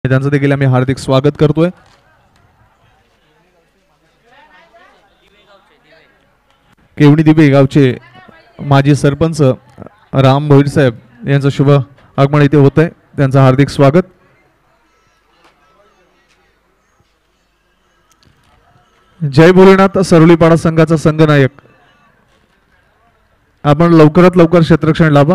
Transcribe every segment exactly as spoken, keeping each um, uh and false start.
त्यांचं देखील आम्ही हार्दिक स्वागत करतोय। केवणी दिबे गावचे माजी सरपंच राम भोईर साहेब यांचं शुभ आगमन इथे होत आहे, त्यांचं हार्दिक स्वागत। जय भोलेनाथ सरोलीपाडा संघाचा संघनायक आपण लवकरात लवकर क्षेत्ररक्षण लाभा।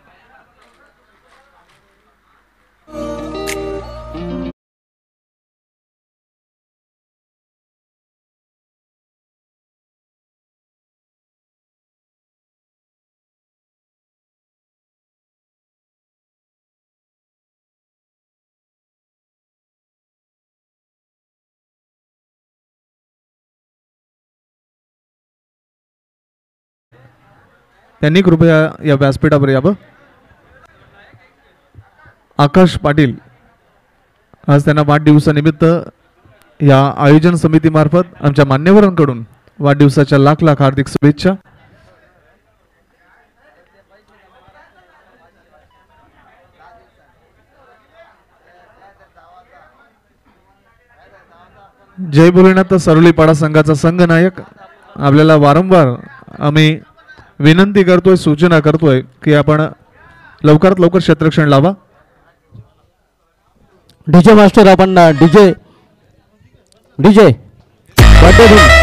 त्यांनी कृपया या व्यासपीठावर यावं। आकाश पाटील आज त्यांना वाढदिवसानिमित्त या आयोजन समितीमार्फत आमच्या मान्यवरांकडून वाढदिवसाच्या लाख लाख हार्दिक शुभेच्छा। जय भोलेनाथ सरोलीपाडा संघाचा संघनायक आपल्याला वारंवार आम्ही विनंती करतोय, सूचना करतोय की आपण लवकरात लवकर क्षेत्ररक्षण लावा। डीजे मास्टर आपण डीजे डीजे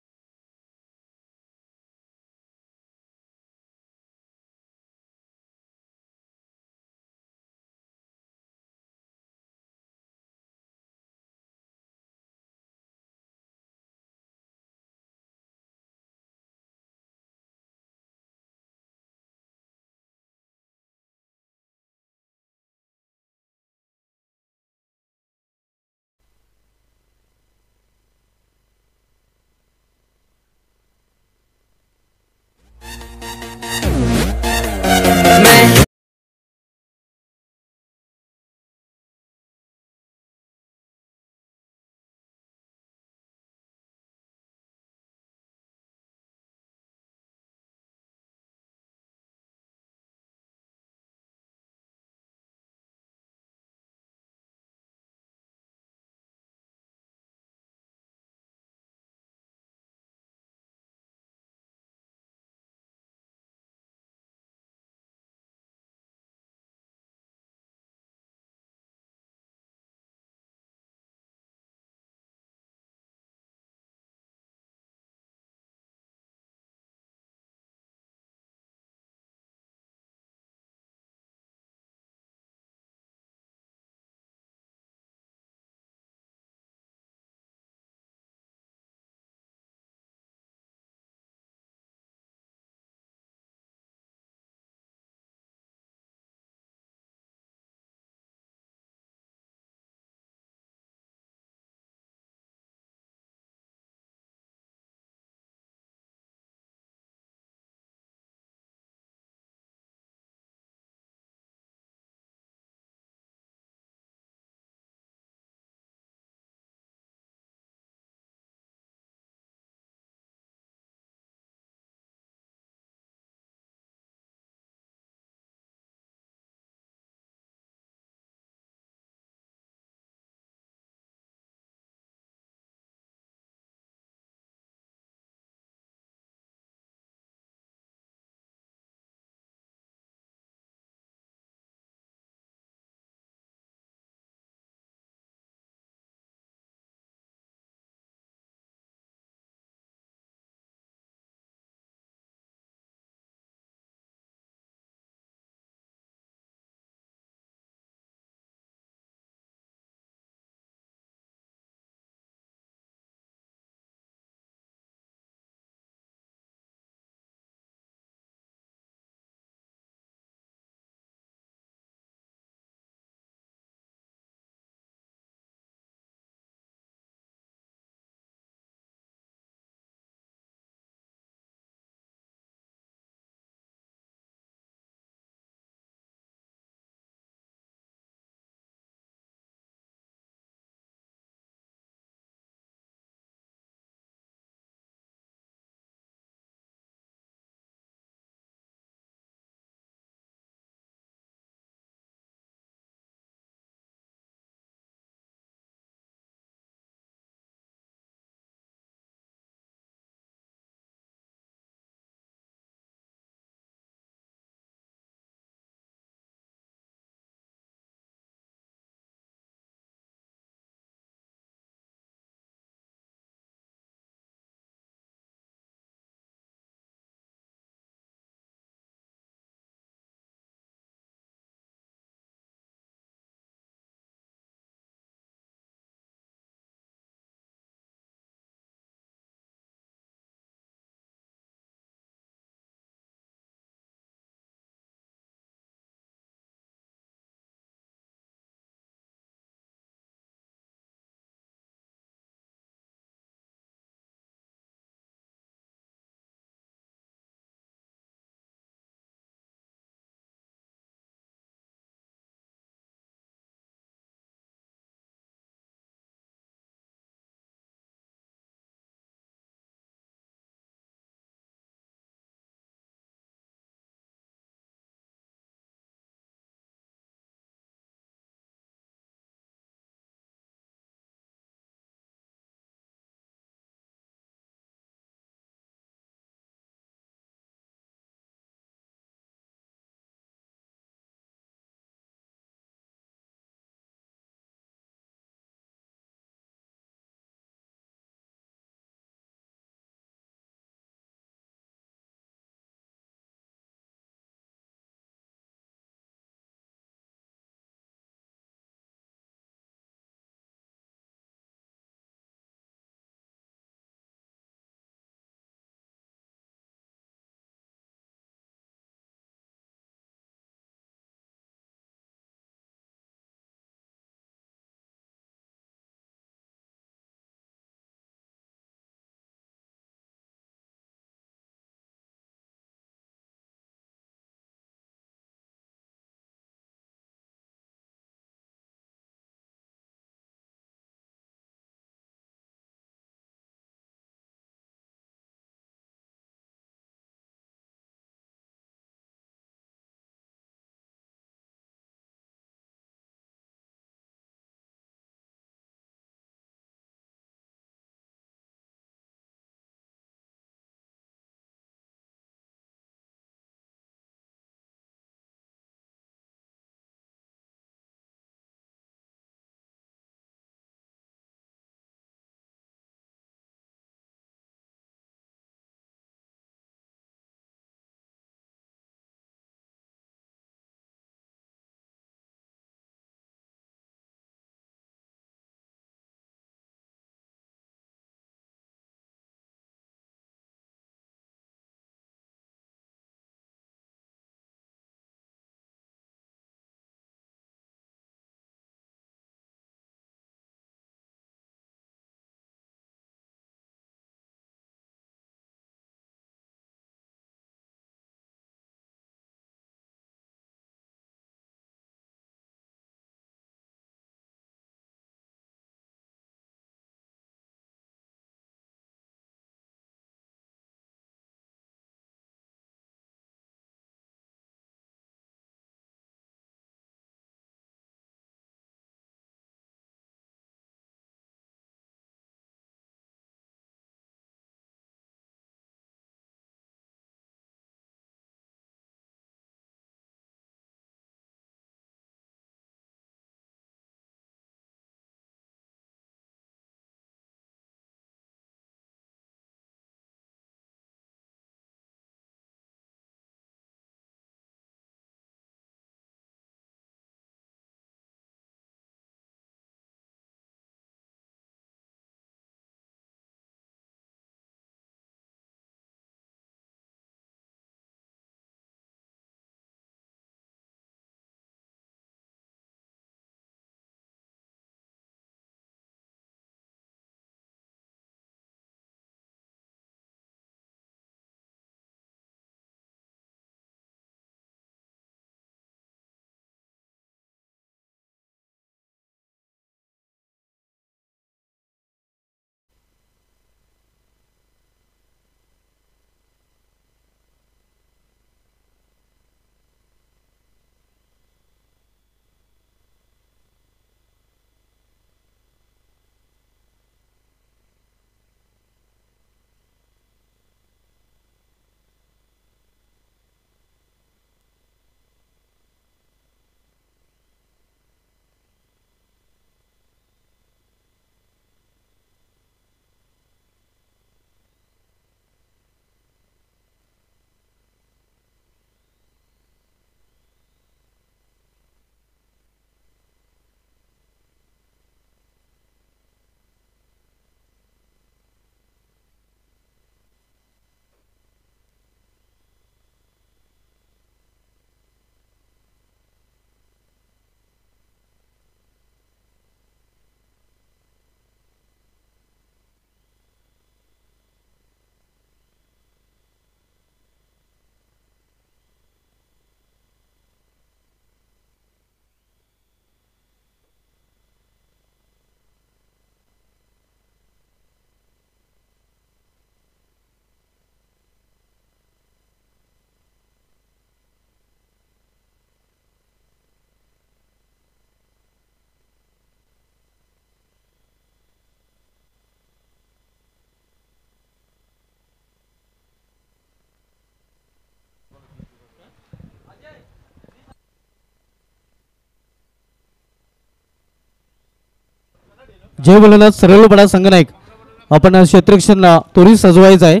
जय भोलेनाथ सरळपाडा संघनायक आपण क्षेत्ररक्षणला त्वरित सजवायचं आहे.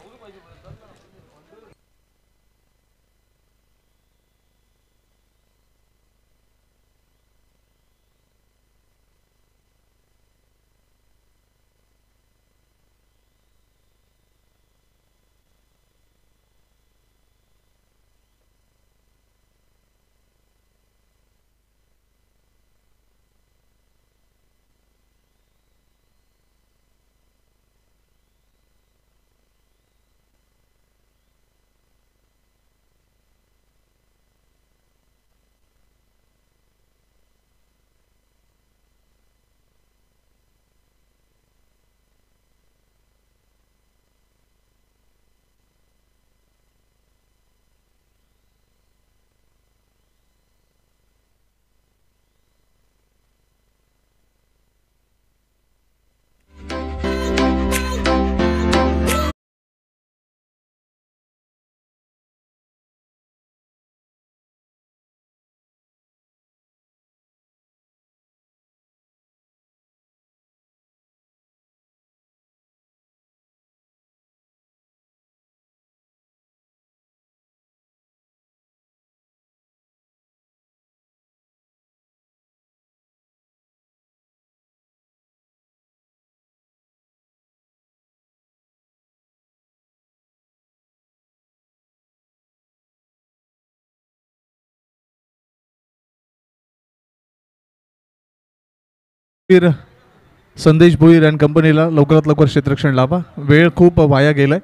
संदेश भोईर अँड कंपनीला लवकरात लवकर क्षेत्ररक्षण लावा. वेळ खूप वाया गेलाय.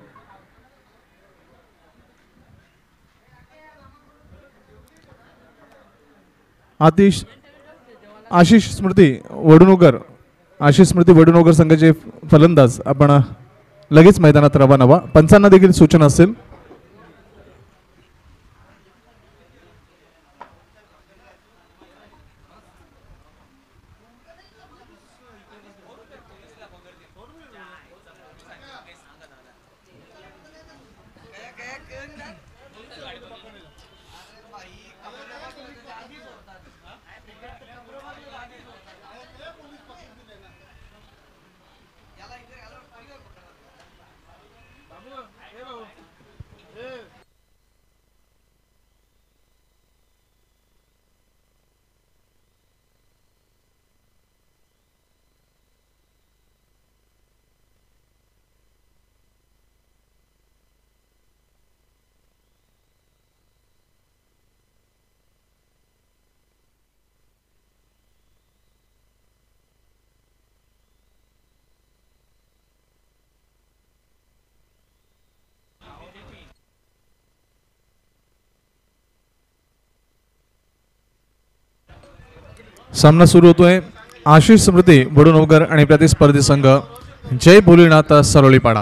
आतिश आशिष स्मृती वडुणोकर आशिष स्मृती वडुणोकर संघाचे फलंदाज आपण लगेच मैदानात रवाना व्हा. पंचांना देखील सूचना असेल. सामना सुरू होतोय. आशिष स्मृती वडुणोकर आणि प्रतिस्पर्धी संघ जय भोलेनाथ सरळीपाडा.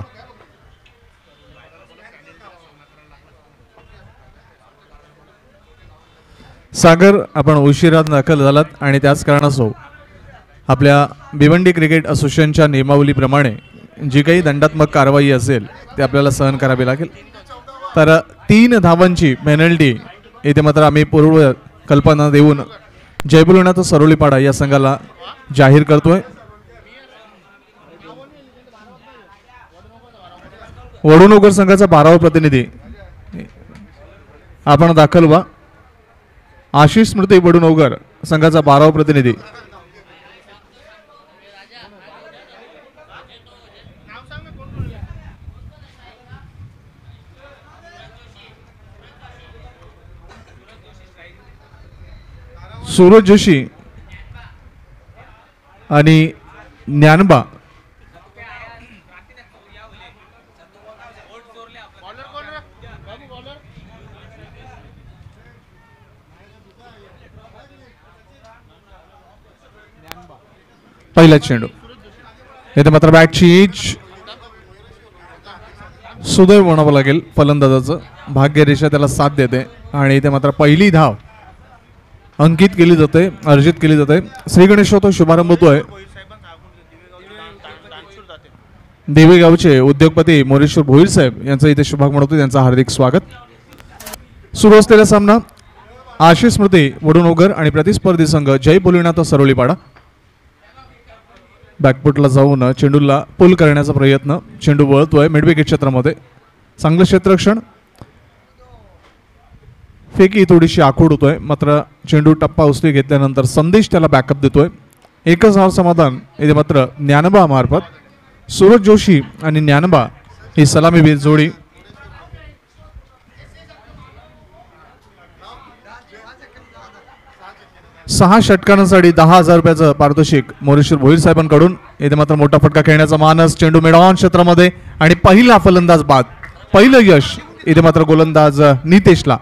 सागर आपण उशिरा दाखल झालात आणि त्याच कारणास्तव आपल्या भिवंडी क्रिकेट असोसिएशनच्या नियमावलीप्रमाणे जी काही दंडात्मक कारवाई असेल ते आपल्याला सहन करावी लागेल. तर तीन धावांची पेनल्टी इथे मात्र आम्ही पूर्व कल्पना देऊन जय भोलेनाथ सरळीपाडा या संघाला जाहीर करतोय. वडुणोकर संघाचा बारावा प्रतिनिधी आपण दाखल व्हा. आशिष स्मृती वडुणोकर संघाचा बारावा प्रतिनिधी सूरज जोशी आणि ज्ञानबा पहिला चेंडू इथे मात्र बॅटची एज सुदैव म्हणावं लागेल फलंदाजाचं. भाग्यरेषा त्याला साथ देते आणि इथे मात्र पहिली धाव अंकित केली जाते अर्जित केली जाते. श्री गणेशोत्सव शुभारंभ होतोय. देवेगावचे उद्योगपती मोरेश्वर भोईर साहेब यांचं इथे शुभागमन होतं. त्यांचं हार्दिक स्वागत. सुरू असलेला सामना आशिष स्मृती वडुणोकर आणि प्रतिस्पर्धी संघ जय भोलेनाथ सरळीपाडा. बॅकफुटला जाऊन चेंडूला पुल करण्याचा प्रयत्न. चेंडू वळतोय मिडविकेट क्षेत्रामध्ये. चांगलं क्षेत्ररक्षण. फेकी थोडीशी आखूड होतोय, मात्र चेंडू टप्पा उचली घेतल्यानंतर संदेश त्याला बॅकअप देतोय. एकच धाव समाधान इथे मात्र ज्ञानबा मार्फत. सूरज जोशी आणि ज्ञानबा ही सलामीवीर जोडी. सहा षटकांसाठी दहा हजार रुपयाचं पारितोषिक मोरेश्वर भोईर साहेबांकडून. इथे मात्र मोठा फटका खेळण्याचा मानस. चेंडू मिडऑन क्षेत्रामध्ये आणि पहिला फलंदाज बाद. पहिलं यश इथे मात्र गोलंदाज नितेशला.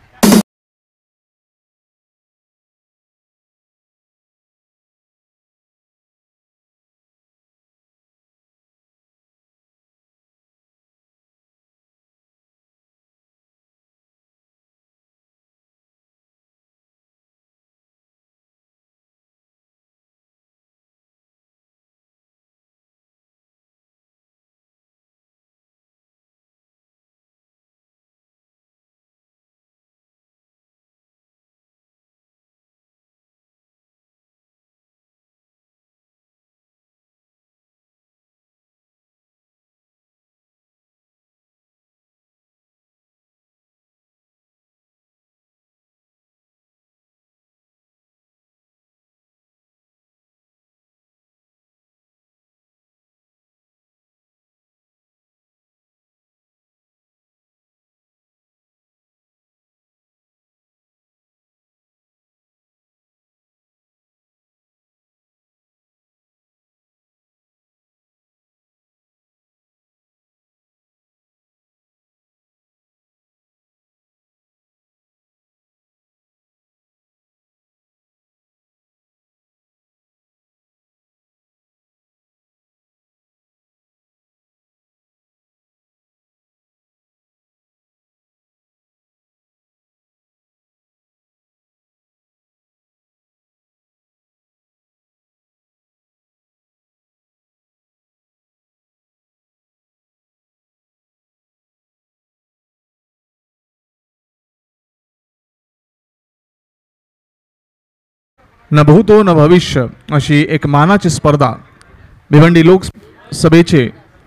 न भूतो न भविष्य अशी एक मानाची स्पर्धा भिवंडी लोकसभेचे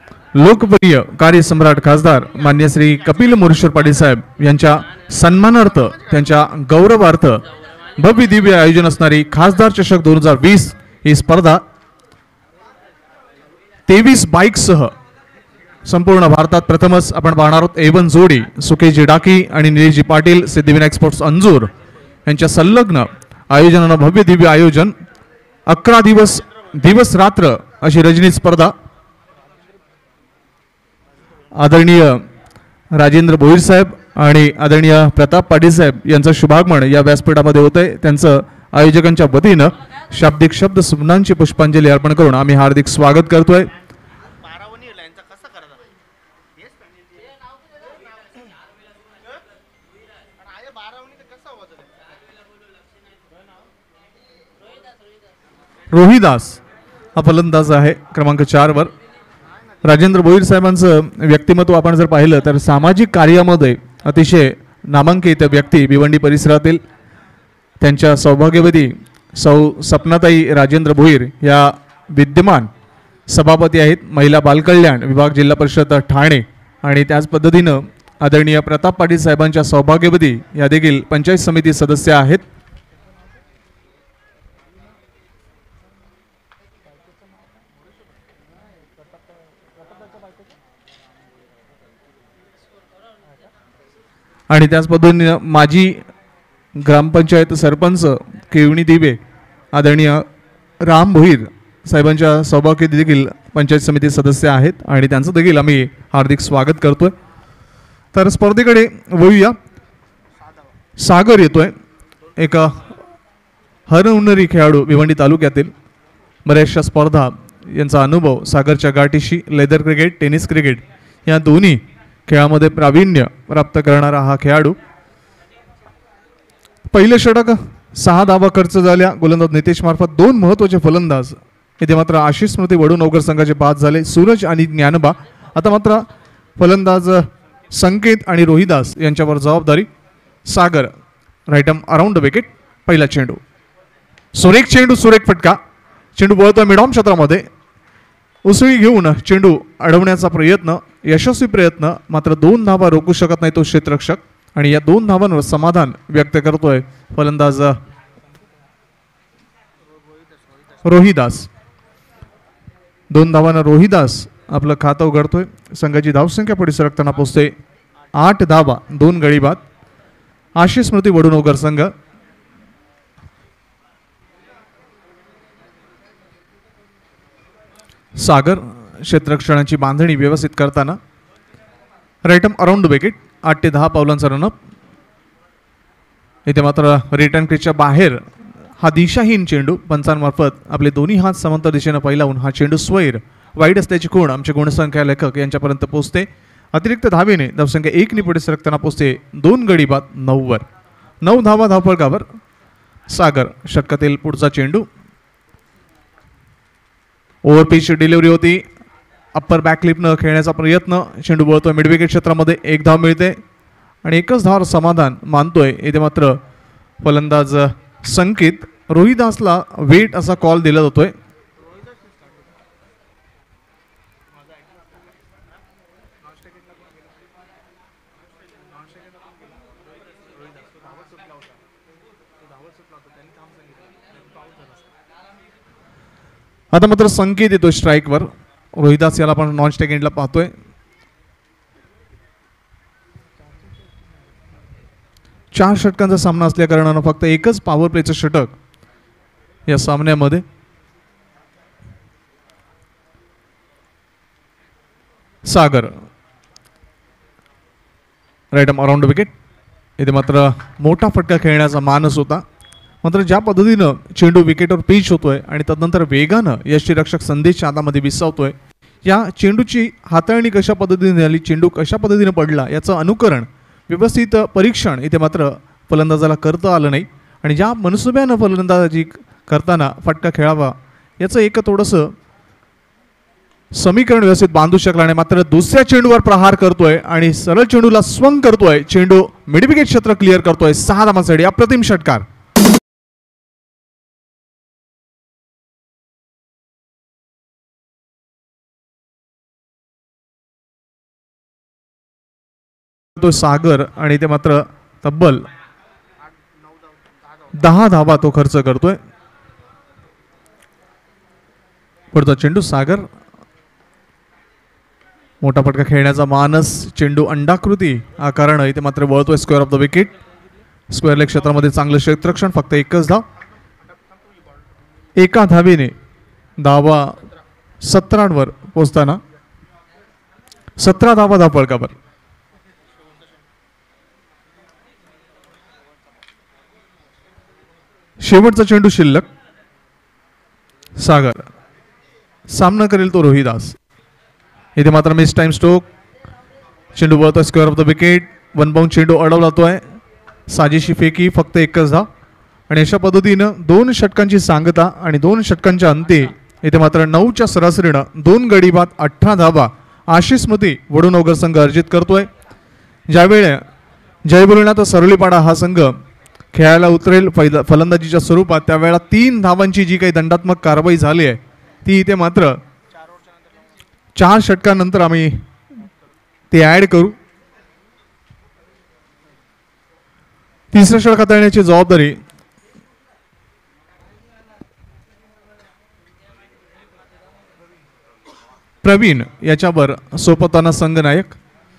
लोकप्रिय कार्यसम्राट खासदार मान्य श्री कपिल मोरेश्वर पाटील साहेब यांच्या सन्मानार्थ, त्यांच्या गौरवार्थ भव्य दिव्य आयोजन असणारी खासदार चषक दोन हजार वीस ही स्पर्धा तेवीस बाईकसह संपूर्ण भारतात प्रथमच आपण पाहणार आहोत. एवन जोडी सुकेजी डाकी आणि निलेशजी पाटील सिद्धिविनायक स्पोर्ट्स अंजूर यांच्या संलग्न आयोजनानं भव्य दिव्य आयोजन. अकरा दिवस दिवस रात्र अशी रजनी स्पर्धा. आदरणीय राजेंद्र भोईर साहेब आणि आदरणीय प्रताप पाटील साहेब यांचं शुभागमन या व्यासपीठामध्ये होतंय. त्यांचं आयोजकांच्या वतीनं शाब्दिक शब्द सुमनांची पुष्पांजली अर्पण करून आम्ही हार्दिक स्वागत करतोय. रोहिदास हा फलंदाज आहे क्रमांक चार वर. राजेंद्र भोईर साहेबांचं व्यक्तिमत्व आपण जर पाहिलं तर सामाजिक कार्यामध्ये अतिशय नामांकित व्यक्ती भिवंडी परिसरातील. त्यांच्या सौभाग्यवती सौ सपनाताई राजेंद्र भोईर या विद्यमान सभापती आहेत महिला बालकल्याण विभाग जिल्हा परिषद ठाणे. आणि त्याच पद्धतीनं आदरणीय प्रताप पाटील साहेबांच्या सौभाग्यवती या देखील पंचायत समिती सदस्य आहेत. आणि त्याच पद्धतीने माजी ग्रामपंचायत सरपंच केवणी दिवे आदरणीय राम भोईर साहेबांच्या सौभाग्य देखील पंचायत समिती सदस्य आहेत आणि त्यांचं देखील आम्ही हार्दिक स्वागत करतोय. तर स्पर्धेकडे वळूया. सागर येतोय, एक हरहुन्नरी खेळाडू भिवंडी तालुक्यातील. बऱ्याचशा स्पर्धा यांचा अनुभव सागरच्या गाठीशी लेदर क्रिकेट टेनिस क्रिकेट या दोन्ही खेळामध्ये प्रावीण्य प्राप्त करणारा हा खेळाडू. पहिले षटक सहा धावा खर्च झाल्या गोलंदाज नितेश मार्फत. दोन महत्त्वाचे फलंदाज इथे मात्र आशिष स्मृती वडूनवकर संघाचे बाद झाले, सूरज आणि ज्ञानबा. आता मात्र फलंदाज संकेत आणि रोहिदास यांच्यावर जबाबदारी. Sagar right arm around the wicket. पहिला चेंडू सुरेख चेंडू सुरेख फटका. चेंडू वळतोय मिडॉम क्षेत्रामध्ये उसळी घेऊन चेंडू अडवण्याचा प्रयत्न, यशस्वी प्रयत्न, मात्र दोन धावा रोखू शकत नाही तो क्षेत्ररक्षक आणि या दोन धावांवर समाधान व्यक्त करतोय फलंदाज रोहिदास. दोन धावांना रोहिदास आपलं खातं उघडतोय. संघाची धावसंख्या पुढे सरकताना पोहोचते आठ धावा दोन गडी बाद. आशिष स्मृती वडुणोगर संघ सागर क्षेत्ररक्षणाची बांधणी व्यवस्थित करताना राईटम अराउंड विकेट. आठ ते दहा पावलांचा रनअप. इथे मात्र रिटर्न क्रीजच्या बाहेर हा दिशाहीन चेंडू पंचांमार्फत आपले दोन्ही हात समांतर दिशेनं पैलावून हा चेंडू स्वैर वाईट असल्याची खूण आमचे गुणसंख्या लेखक यांच्यापर्यंत पोहोचते. अतिरिक्त धावेने धावसंख्या एक नि पुढे सरकताना पोहोचते दोन गडी बाद नऊ वर. नऊ धावा धावफलकावर. सागर षटकातील पुढचा चेंडू. ओव्हरपिच डिलिव्हरी होती. अप्पर बॅकलिपनं खेळण्याचा प्रयत्न. चेंडू बोलतोय मिड विकेट क्षेत्रामध्ये. एक धाव मिळते आणि एकच धाव समाधान मानतोय. इथे मात्र फलंदाज संकेत रोहिदासला वेट असा कॉल दिला जातोय. आता मात्र संकेत येतोय स्ट्राईकवर. रोहिदास याला आपण नॉन स्ट्राईक एंडला पाहतोय. चार षटकांचा सामना असल्या कारणानं फक्त एकच पॉवर प्लेचं षटक या सामन्यामध्ये. सागर राईटम अराउंड विकेट. इथे मात्र मोठा फटका खेळण्याचा मानस होता. मात्र ज्या पद्धतीनं चेंडू विकेटवर पिच होतोय आणि तदनंतर वेगानं यष्टीरक्षक संदेश हातामध्ये विसावतोय, या चेंडूची हाताळणी कशा पद्धतीने झाली, चेंडू कशा पद्धतीने पडला याचं अनुकरण व्यवस्थित परीक्षण इथे मात्र फलंदाजाला करता आलं नाही. आणि ज्या मनसुब्यानं फलंदाजी करताना फटका खेळावा याचं एक थोडंसं समीकरण व्यवस्थित बांधू शकला नाही. मात्र दुसऱ्या चेंडूवर प्रहार करतोय आणि सरळ चेंडूला स्वंग करतोय. चेंडू मिड विकेट क्षेत्र क्लिअर करतोय. सहा धावांसाठी अप्रतिम षटकार. तो सागर आणि ते मात्र तब्बल दहा धावा तो खर्च करतोय. पुढचा चेंडू सागर. मोठा फटका खेळण्याचा मानस. चेंडू अंडाकृती आकारानं इथे मात्र वळतोय square off the wicket. Square leg क्षेत्रामध्ये चांगलं क्षेत्ररक्षण. फक्त एकच धाव. एका धावेने धावा सतरावर पोहोचताना सतरा धावा धावफलकावर. शेवटचा चेंडू शिल्लक. सागर सामना करेल तो रोहिदास. इथे मात्र मिस टाइम स्ट्रोक. चेंडू वळतोय square off the wicket. One bound चेंडू अडवला जातोय. साजेशी फेकी. फक्त एकच धाव. आणि अशा पद्धतीनं दोन षटकांची सांगता आणि दोन षटकांच्या अंती इथे मात्र नऊच्या सरासरीनं दोन गडी बाद अठरा धावा आशिष स्मृती वडुणोगर संघ अर्जित करतोय. ज्यावेळी जयबुलनाथ सरळीपाडा हा संघ खेळायला उतरेल फलंदाजीच्या स्वरूपात त्यावेळेला तीन धावांची जी काही दंडात्मक कारवाई झाली आहे ती इथे मात्र चार षटकांनंतर आम्ही ते ऍड करू. तिसऱ्या षटक हाताळण्याची जबाबदारी प्रवीण याच्यावर सोपवताना संघनायक.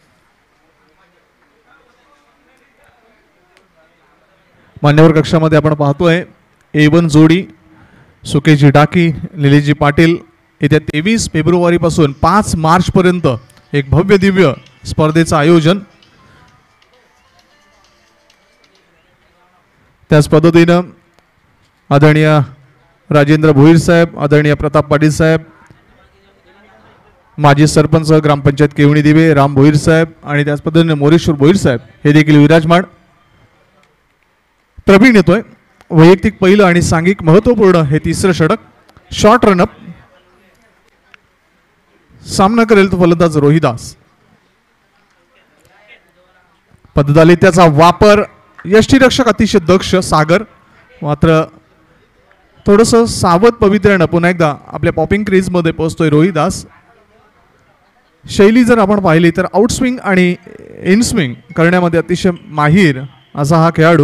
मान्यवर कक्षामध्ये आपण पाहतोय ए वन जोडी सुकेजी डाकी निलेशजी पाटील. येत्या तेवीस फेब्रुवारी पासून पाच मार्च पर्यंत एक भव्य दिव्य स्पर्धेचं आयोजन. त्याच पद्धतीनं आदरणीय राजेंद्र भोईर साहेब, आदरणीय प्रताप पाटील साहेब, माजी सरपंच ग्रामपंचायत केवणी दिवे राम भोईर साहेब आणि त्याच पद्धतीने मोरेश्वर भोईर साहेब हे देखील विराजमान. प्रवीण येतोय. वैयक्तिक पहिलं आणि सांघिक महत्वपूर्ण हे तिसरं षटक. Short run up. सामना करेल तो फलंदाज रोहिदास. पद्धत त्याचा वापर. यष्टीरक्षक अतिशय दक्ष सागर. मात्र थोडंसं सावध पवित्र्यानं पुन्हा एकदा आपल्या पॉपिंग क्रीजमध्ये पोहोचतोय रोहित दास. शैली जर आपण पाहिली तर आउटस्विंग आणि इनस्विंग करण्यामध्ये अतिशय माहीर असा हा खेळाडू.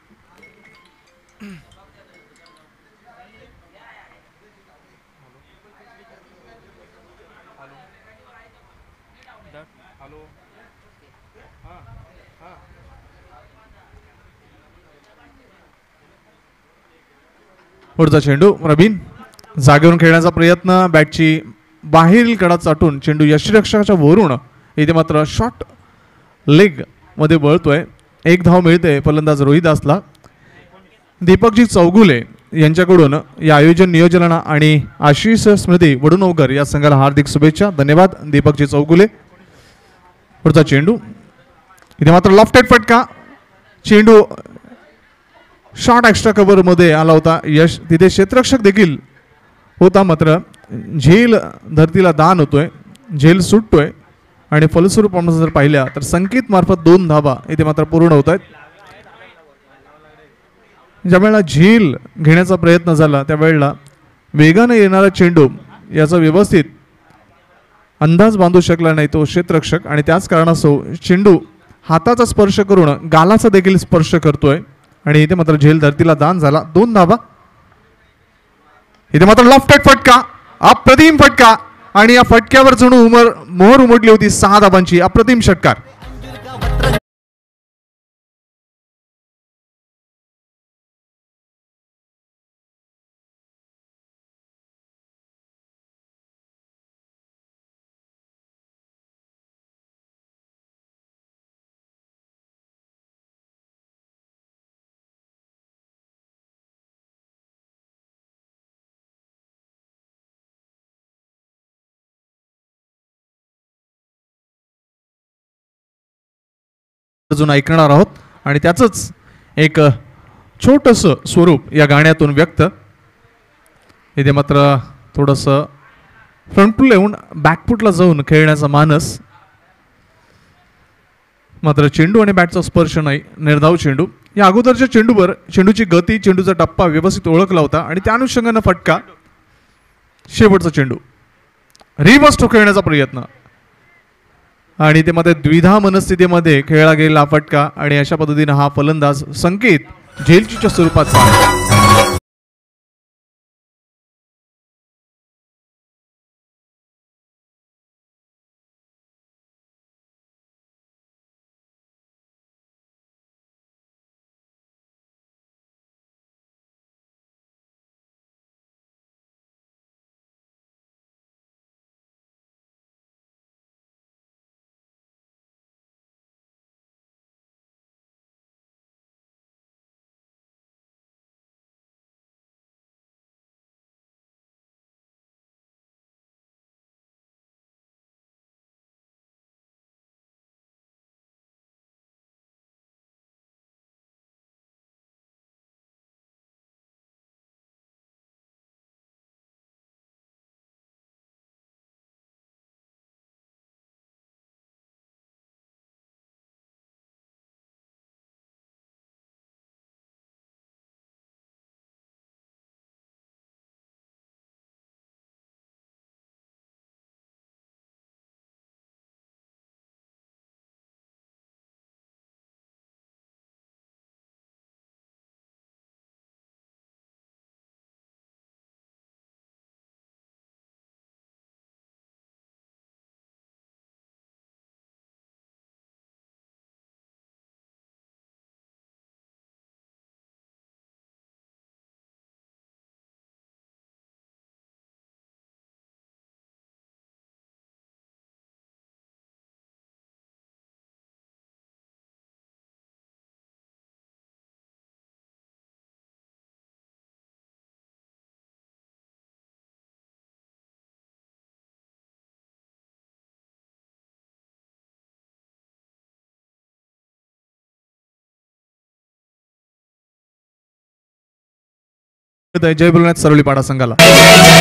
पुढचा चेंडू रबीन जागेवरून खेळण्याचा प्रयत्न, बॅटची बाहेरील कडा चाटून चेंडू यष्टिरक्षकाच्या वरून इथे मात्र शॉर्ट लेग मध्ये वळतोय. एक धाव मिळते फलंदाज रोहित दासला. दीपकजी चौगुले यांच्याकडून या आयोजन नियोजनाला आणि आशिष स्मृती वडुनवकर या संघाला हार्दिक शुभेच्छा. धन्यवाद दीपकजी चौगुले. पुढचा चेंडू इथे मात्र लॉफ्टेड फटका, चेंडू शॉर्ट एक्स्ट्रा कव्हर मध्ये आला होता. यश तिथे क्षेत्ररक्षक देखील होता, मात्र झेल धरतीला दान होतोय, झेल सुटतोय आणि फलस्वरूप आपण जर पाहिल्या तर संकेत मार्फत दोन धावा इथे मात्र पूर्ण होत आहेत. ज्यावेळेला झेल घेण्याचा प्रयत्न झाला त्यावेळेला वेगाने येणारा चेंडू याचा व्यवस्थित अंदाज बांधू शकला नाही तो क्षेत्ररक्षक आणि त्याच कारणास्तव चेंडू हाताचा स्पर्श करून गालाचा देखील स्पर्श करतोय आणि इथे मात्र झेल धरतीला दान झाला. दोन धावा. इथे मात्र लॉफ्टेड फटका, अप्रतिम फटका आणि या फटक्यावर जणू उमर मोहर उमटली होती. सहा धाबांची अप्रतिम षटकार. अजून ऐकणार आहोत आणि त्याचंच एक छोटस स्वरूप या गाण्यातून व्यक्त. इथे मात्र थोडंसं फ्रंटफुल येऊन बॅकफुटला जाऊन खेळण्याचा मानस, मात्र चेंडू आणि बॅटचा स्पर्श नाही. निर्धाव चेंडू. या अगोदरच्या चेंडूवर चेंडूची गती, चेंडूचा टप्पा व्यवस्थित ओळखला होता आणि त्या अनुषंगानं फटका. शेवटचा चेंडू रिव्हर्स टो खेळण्याचा प्रयत्न आणि ते मध्ये द्विधा मनस्थितीमध्ये खेळला गेला फटका आणि अशा पद्धतीने हा फलंदाज संकेत झेलचीच्या स्वरूपात. जय बोलण्यात सरळीपाडा संघाला.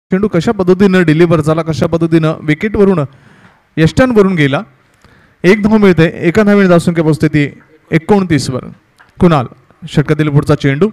चेंडू कशा पद्धतीनं डिलिव्हर झाला, कशा पद्धतीनं विकेटवरून यष्ट्यांवरून गेला. एक धाव मिळते. एका धावेने धावसंख्या पोहोचते ती एकोणतीस वर. कुणाल षटकातील पुढचा चेंडू.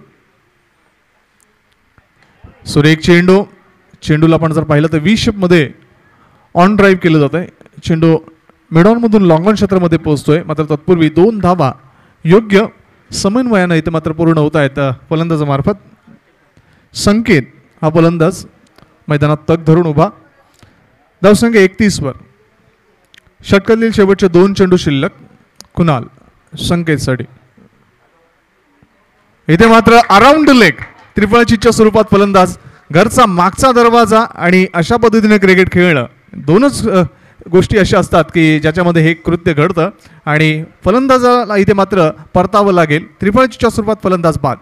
सुरेख चेंडू. चेंडूला आपण जर पाहिलं तर वी शेपमध्ये ऑन ड्राईव्ह केलं जात आहे. चेंडू मिडॉनमधून लॉंग ऑन क्षेत्रामध्ये पोहोचतोय. मात्र तत्पूर्वी दोन धावा योग्य समन्वयानं इथे मात्र पूर्ण होत आहेत फलंदाजामार्फत. संकेत हा फलंदाज मैदानात तग धरून उभा. धावसंख्या एकतीस वर. षटकातील शेवटचे दोन चेंडू शिल्लक. कुणाल संकेतसाठी इथे मात्र अराउंड लेग त्रिफळाचीच्या स्वरूपात फलंदाज. घरचा मागचा दरवाजा आणि अशा पद्धतीने क्रिकेट खेळणं दोनच गोष्टी अशा असतात की ज्याच्यामध्ये हे कृत्य घडतं आणि फलंदाजाला इथे मात्र परतावं लागेल. त्रिफळाचीच्या स्वरूपात फलंदाज बाद.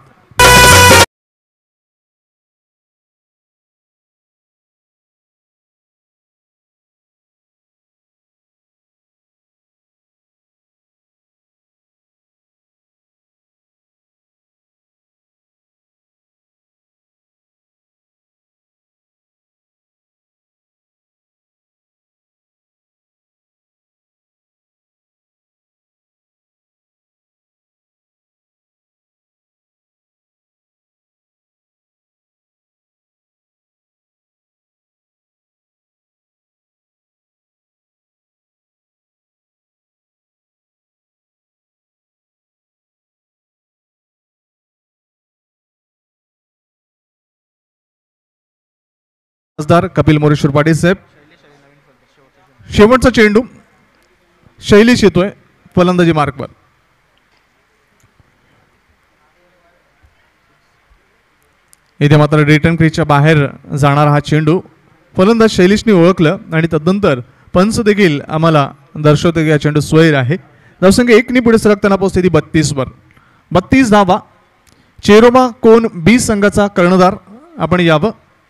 खासदार कपिल मोरेश्वर पाटील साहेब. शेवटचा चेंडू शैलेश येतोय फलंदाजी मार्कवर. इथे मात्र रिटर्न क्रीजच्या बाहेर जाणारा हा चेंडू फलंदाज शैलेशने ओळखलं आणि तदनंतर पंच देखील आम्हाला दर्शवते की हा चेंडू स्वैर आहे. धावसंख्या एकनी पुढे सरकताना पोहोचते ती बत्तीस वर. बत्तीस धावा. चेरोबा कोण बी संघाचा कर्णधार आपण यावं.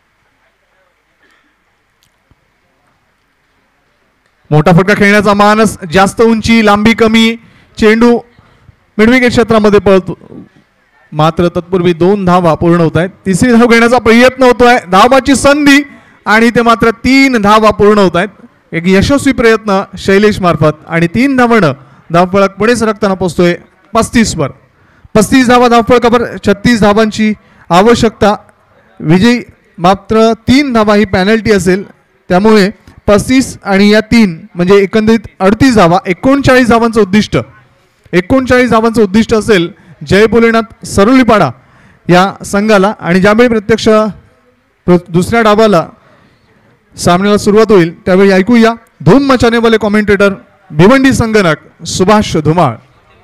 मोठा फटका खेळण्याचा मानस. जास्त उंची लांबी कमी. चेंडू मिडविकेट क्षेत्रामध्ये पळतो. मात्र तत्पूर्वी दोन धावा पूर्ण होत आहेत. तिसरी धाव घेण्याचा प्रयत्न होतोय. धावाची संधी आणि ते मात्र तीन धावा पूर्ण होत आहेत. एक यशस्वी प्रयत्न शैलेश मार्फत आणि तीन धावानं धावफलक पुढे सरकताना पोहोचतोय पस्तीस वर. पस्तीस धावा धावफलकावर. छत्तीस धावांची आवश्यकता. विजयी मात्र तीन धावा ही पॅनल्टी असेल. त्यामुळे पस्तीस आणि या तीन म्हणजे एकंदरीत अडतीस धावा. एकोणचाळीस धावांचं उद्दिष्ट. एकोणचाळीस धावांचं उद्दिष्ट असेल जय भोलेनाथ सरोलीपाडा या संघाला. आणि ज्यावेळी प्रत्यक्ष दुसऱ्या डावाला सामन्याला सुरुवात होईल त्यावेळी ऐकूया धूम मचाने वाले कॉमेंटेटर भिवंडी संगणक सुभाष धुमाळ.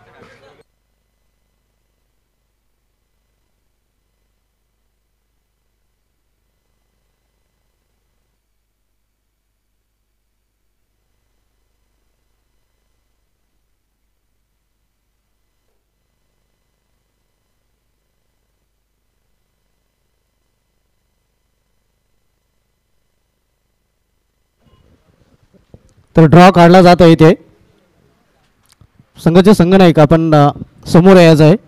तर ड्रॉ काढला जात आहे. इथे संघाचे संघनायक आपण समोर यायचं आहे.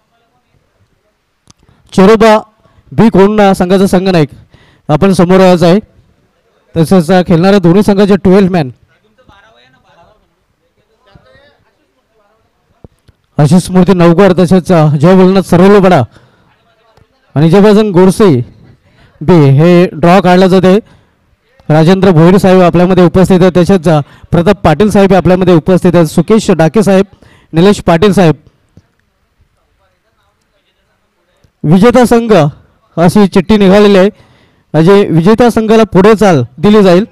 चेरोबा बी कोण संघाचा संघनायक आपण समोर यायचं आहे. तसेच खेळणाऱ्या दोन्ही संघाचे ट्वेल्व मॅन आशिष मूर्ती नवकर तसेच जय भोलेनाथ सरोलीपाडा आणि जयभजन गोडसे बी हे ड्रॉ काढला जाते. राजेंद्र भोईर साहेब आपल्यामध्ये उपस्थित आहेत. तसेच प्रताप पाटील साहेब आपल्यामध्ये उपस्थित आहेत. सुकेश डाके साहेब, निलेश पाटील साहेब. विजेता संघ अशी चिठ्ठी निघालेली आहे. म्हणजे विजेता संघाला पुढे चाल दिली जाईल.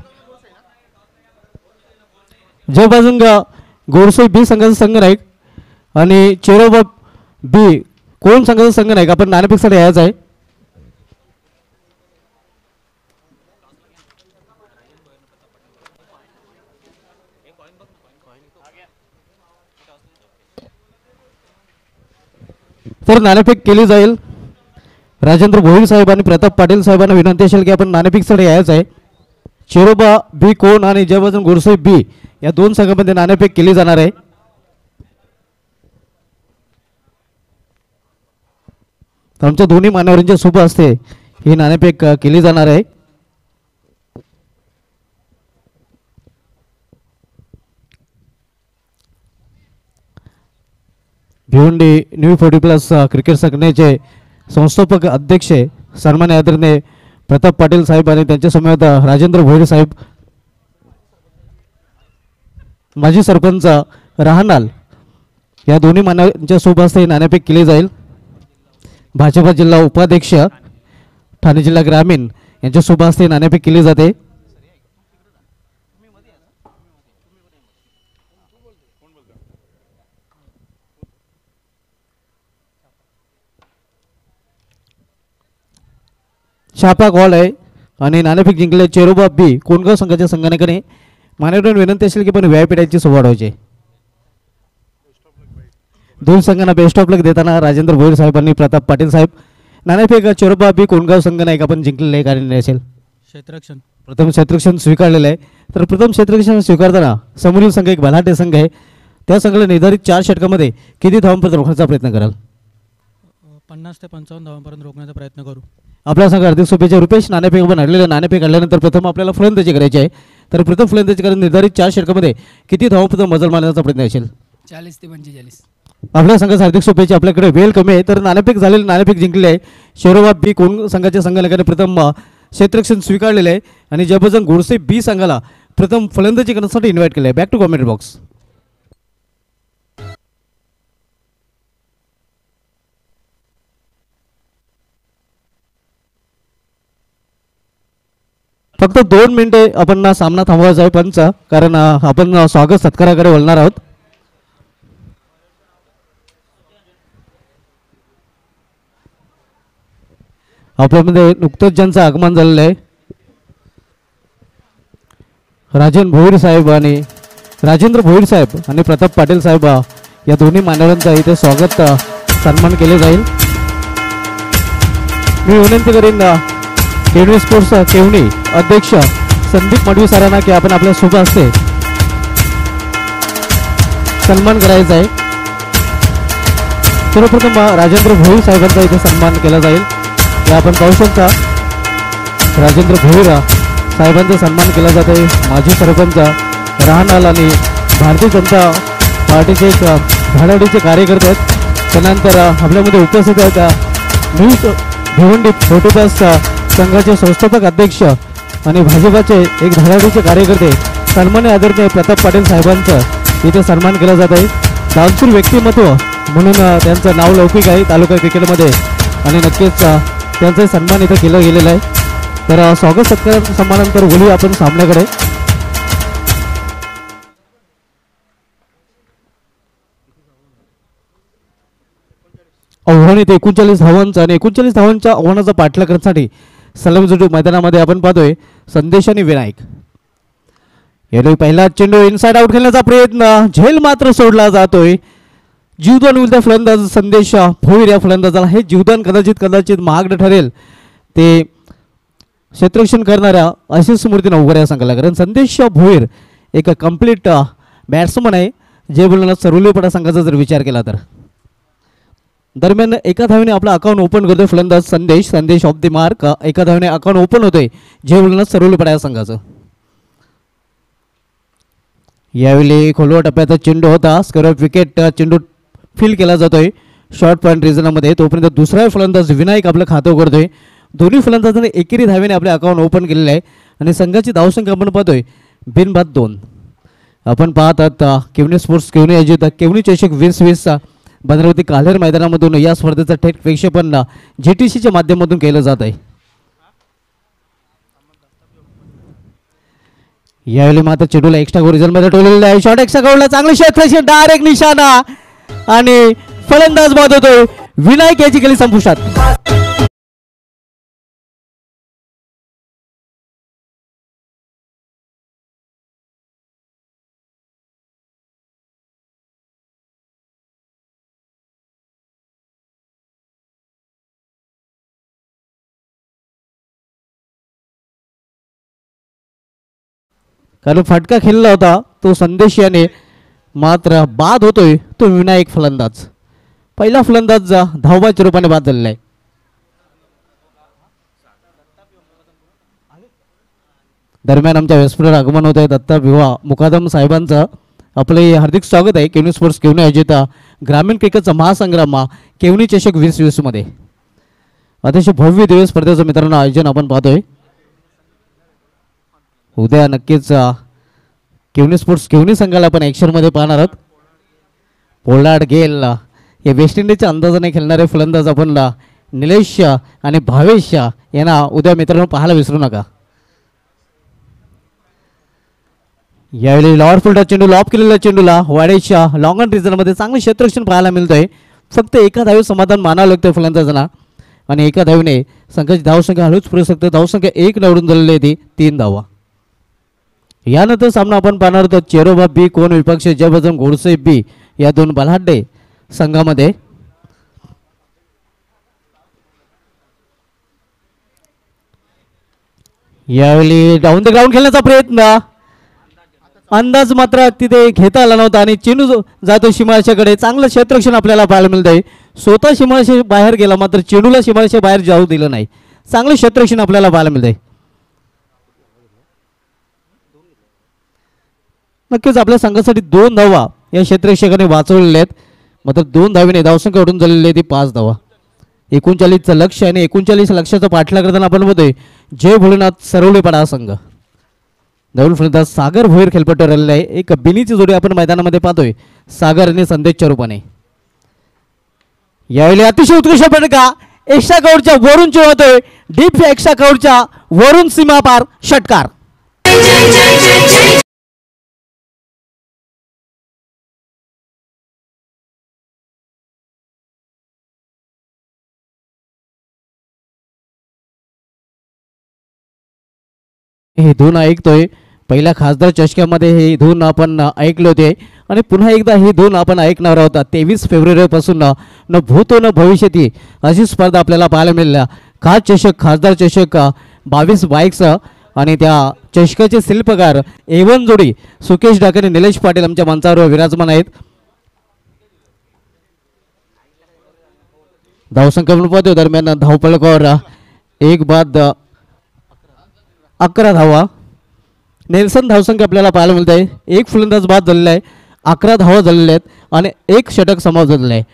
जयबाजंग गोडसे बी संघाचा संघनायक आणि चेरोबा बी कोण संघाचा संघनायक आपण नाणेफेकसाठी यायचं आहे. तर नाणेफेक केली जाईल. राजेंद्र भोईर साहेब आणि प्रताप पाटील साहेबांना विनंती असेल की आपण नाणेफेकसाठी यायचं आहे. चेरोबा बी कोण आणि जयभजन गोडसे बी या दोन संघांमध्ये नाणेफेक केली जाणार आहे. आमच्या दोन्ही मान्यवरांच्या शुभ हस्ते ही नाणेफेक केली जाणार आहे. Bhiwandi new forty plus cricket संघटनेचे संस्थापक अध्यक्ष सन्मान्य आदरणीय प्रताप पाटील साहेब आणि त्यांच्यासमवेत राजेंद्र भोईर साहेब, माजी सरपंच राहनाल या दोन्ही मान्यवरांच्या शुभ हस्ते नाणेफेक केली जाईल. भाजपा जिल्हा उपाध्यक्ष ठाणे जिल्हा ग्रामीण यांच्या शुभ हस्ते नाणेफेक केली जाते. छापा कॉल आहे आणि नाणेफेक जिंकले चेरोबा बी कोणगाव संघाच्या संघाने. मान्यवरांना विनंती असेल की पण व्यापीठाची सुरुवात व्हायची. दोन संघांना बेस्ट ऑफ लक देताना राजेंद्र भोईर साहेब आणि प्रताप पाटील साहेब. नाणेफेक चेरोबा बी कोणगाव संघाने एक आपण जिंकलेलं आहे कारण असेल. क्षेत्ररक्षण प्रथम क्षेत्ररक्षण स्वीकारलेलं आहे. तर प्रथम क्षेत्ररक्षण स्वीकारताना समोरील संघ एक भलाटे संघ आहे. त्या संघाला निर्धारित चार षटकामध्ये किती धावांपर्यंत रोखण्याचा प्रयत्न कराल? पन्नास ते पंचावन्न धावांपर्यंत रोखण्याचा प्रयत्न करू. आपल्या संघ हार्दिक शुभेच्छा. रुपेश नाणेफेक आपण हरलेले. नाणेफेक हरल्यानंतर प्रथम आपल्याला फलंदाजी करायची आहे. तर प्रथम फलंदाजी करून निर्धारित चार षटकामध्ये किती धावांपर्यंत मजल मारण्याचा प्रयत्न असेल? चाळीस ते पंचेचाळीस. आपल्या संघात हार्दिक शुभेच्छा. आपल्याकडे वेळ कमी आहे. तर नाणेफेक झालेले नाणेफेक जिंकले आहे. शेरोबा बी कोण संघाच्या संघाने प्रथम क्षेत्ररक्षण स्वीकारलेलं आहे आणि जयबजरंग गोडसे बी संघाला प्रथम फलंदाजी करण्यासाठी इन्व्हाइट केलं आहे. Back to comment box. फक्त दोन मिनिटे आपण सामना थांबवायचा आहे पंच, कारण आपण स्वागत सत्काराकडे वळणार आहोत. आपल्यामध्ये नुकतंच ज्यांचं आगमन झालेलं आहे राजन भोईर साहेब आणि राजेंद्र भोईर साहेब आणि प्रताप पाटील साहेब या दोन्ही मान्यवरांचा इथे स्वागत सन्मान केले जाईल. मी विनंती करीन केवणी स्पोर्ट्स केवणी अध्यक्ष संदीप मडवी सरांना की आपण आपल्या शुभ हस्ते सन्मान करायचा आहे. सर्वप्रथम राजेंद्र भोईर साहेबांचा इथे सन्मान केला जाईल. हे आपण पाहू शकता राजेंद्र भोईर साहेबांचा सन्मान केला जात आहे. माजी सरपंच राहनाल आणि भारतीय जनता पार्टीचे एक धाडाडीचे कार्यकर्ते आहेत. त्यानंतर आपल्यामध्ये उपस्थित आहेत न्यूज भिवंडी फोर्टी प्लस संघाचे संस्थापक अध्यक्ष आणि भाजपाचे एक धडाडीचे कार्यकर्ते सन्मान्य आदरणीय प्रताप पाटील साहेबांचं इथे सन्मान केला जात आहे. दानशूर व्यक्तिमत्व म्हणून त्यांचं नाव लौकिक आहे तालुका क्रिकेटमध्ये आणि नक्कीच त्यांचा सन्मान इथं केला गेलेला आहे. तर स्वागत सत्कार सन्मानानंतर बोलूया आपण सामन्याकडे. आव्हानित एकोणचाळीस धावांचा आणि एकोणचाळीस धावांच्या आव्हानाचा पाठलाग करण्यासाठी सलामीजोडी मैदानामध्ये आपण पाहतोय संदेश आणि विनायक. यावेळी पहिला चेंडू इनसाइड आउट खेळण्याचा प्रयत्न, झेल मात्र सोडला जातोय. जीवदान होईल त्या फलंदाज संदेश भोईर या फलंदाजाला. हे जीवदान कदाचित कदाचित महागडं ठरेल ते क्षेत्ररक्षण करणाऱ्या आशिष मूर्ती नवघर या संघाला, कारण संदेश भोईर एक कम्प्लीट बॅट्समन आहे जे बोलण्याला सर्वलीपडा संघाचा जर विचार केला तर. दरम्यान एका धावेने आपला अकाउंट ओपन करतोय फलंदाज संदेश. संदेश ऑफ द मार्क. एका धावेने अकाउंट ओपन होतोय जे बोलण्याला सर्वलीपडा या संघाचं. यावेळी खोलवा टप्प्याचा चेंडू होता. स्क्वेअर ऑफ विकेट चेंडू फील केला जातोय शॉर्ट पॉईंट रिजनमध्ये. तोपर्यंत दुसरा फलंदाज विनायक आपलं खातं उघडतोय. दोन्ही फलंदाजांनी एकेरी धावेने आपले अकाउंट ओपन केलेलं आहे आणि संघाची धावसंख्या आपण पाहतोय बिनबाद दोन. आपण पाहत आहात केवणी स्पोर्ट्स केवणी आयोजित केवणी चषक वीस वीसचा भद्रावती काल्हेर मैदानामधून या स्पर्धेचं थेट प्रेक्षेपण जी टी सीच्या माध्यमातून केलं जात आहे. यावेळी मात्र चेंडूला एक्स्ट्रा गोरिजन मध्ये टोललेला आहे. शॉट एक्स्ट्रा गोलला चांगले क्षेत्ररक्षण डायरेक्ट निशाणा आणि फलंदाज बाद होतोय. विनायक याची गेली संपुष्टात. कारण फटका खेळला होता तो संदेश याने, मात्र बाद होतोय तो विनायक फलंदाज. पहिला फलंदाज धावबाच्या रूपाने बाद झालेला आहे. दरम्यान आमच्या व्यासपीठावर आगमन होत आहे दत्ता भिवा मुकादम साहेबांचं. आपले हार्दिक स्वागत आहे केवनी स्पोर्ट्स केवनी आयोजित ग्रामीण क्रिकेटचा महासंग्राम केवनी चषक वीस वीस मध्ये अतिशय भव्य दिवस स्पर्धेचं मित्रांनो आयोजन आपण पाहतोय. उद्या नक्कीच केवनी स्पोर्ट्स केवनी संघाला आपण ॲक्शनमध्ये पाहणार आहोत. पोलार्ड गेल हे वेस्ट इंडिजच्या अंदाजाने खेळणारे फलंदाज आपण निलेश आणि भावेश यांना उद्या मित्रांनो पाहायला विसरू नका. यावेळी लॉवर फुलटा चेंडू लॉप केलेला चेंडूला वाडेच्या लॉंग ऑन रिझनमध्ये चांगलं क्षेत्ररक्षण पाहायला मिळतंय. फक्त एका धावी समाधान मानावं लागतं फलंदाजांना आणि एका धावीने संघाची धावसंख्या हळूच पुढे शकते. धावसंख्या एक निवडून झालेली आहे ती तीन धावा. यानंतर सामना आपण पाहणार होतो चेरोबा बी कोण विपक्ष जय बजरंग गोडसे बी या दोन बलाढ्य संघामध्ये. यावेळी डाऊन द ग्राउंड खेळण्याचा प्रयत्न अंदाज मात्र तिथे घेता आला नव्हता आणि चेंडू जातो सीमारेषेकडे. चांगलं क्षेत्ररक्षण आपल्याला पाहायला मिळतंय. स्वतः सीमारेषे बाहेर गेला मात्र चेंडूला सीमारेषे बाहेर जाऊ दिलं नाही. चांगलं क्षेत्ररक्षण आपल्याला पाहायला मिळतंय. नक्कीच आपल्या संघासाठी दोन धावा या क्षेत्ररक्षकाने वाचवलेल्या आहेत. मात्र दोन धावीने धावसंख्या उडून झालेली आहे ती पाच धावा. एकोणचाळीसचं लक्ष आणि एकोणचाळीस लक्षाचा पाठलाग करताना आपण बघतोय जय भोलेनाथ सरवलेपाडा संघ. नवीन फलंदाज सागर भोईर खेळपट्टीवर आलेला आहे. एक बिनीची जोडी आपण मैदानामध्ये पाहतोय सागर आणि संदेशच्या रूपाने. यावेळी अतिशय उत्कृष्ट फटका एक्स्ट्रा कव्हरच्या वरून चिवतोय. डीप एक्स्ट्रा कव्हरच्या वरून सीमा पार षटकार. हे धून ऐकतोय. पहिल्या खासदार चषकामध्ये हे धून आपण ऐकले होते आणि पुन्हा एकदा ही धून आपण ऐकणार आहोत. तेवीस फेब्रुवारीपासून न भूतो न भविष्यती अशी स्पर्धा आपल्याला पाहायला मिळाल्या. खास चषक खासदार चषक बावीस बाईक्स आणि त्या चषकाचे शिल्पकार एवन जोडी सुकेश डाके आणि निलेश पाटील आमच्या मंचावर विराजमान आहेत. धावसंख्या पाहतो दरम्यान धावपळकावर एक बाद अकरा धावा. नेल्सन धावसंख्या आपल्याला पाहायला मिळत आहे. एक फलंदाज बाद झालेला आहे. अकरा धावा झालेल्या आहेत आणि एक षटक समावेश झालेला आहे.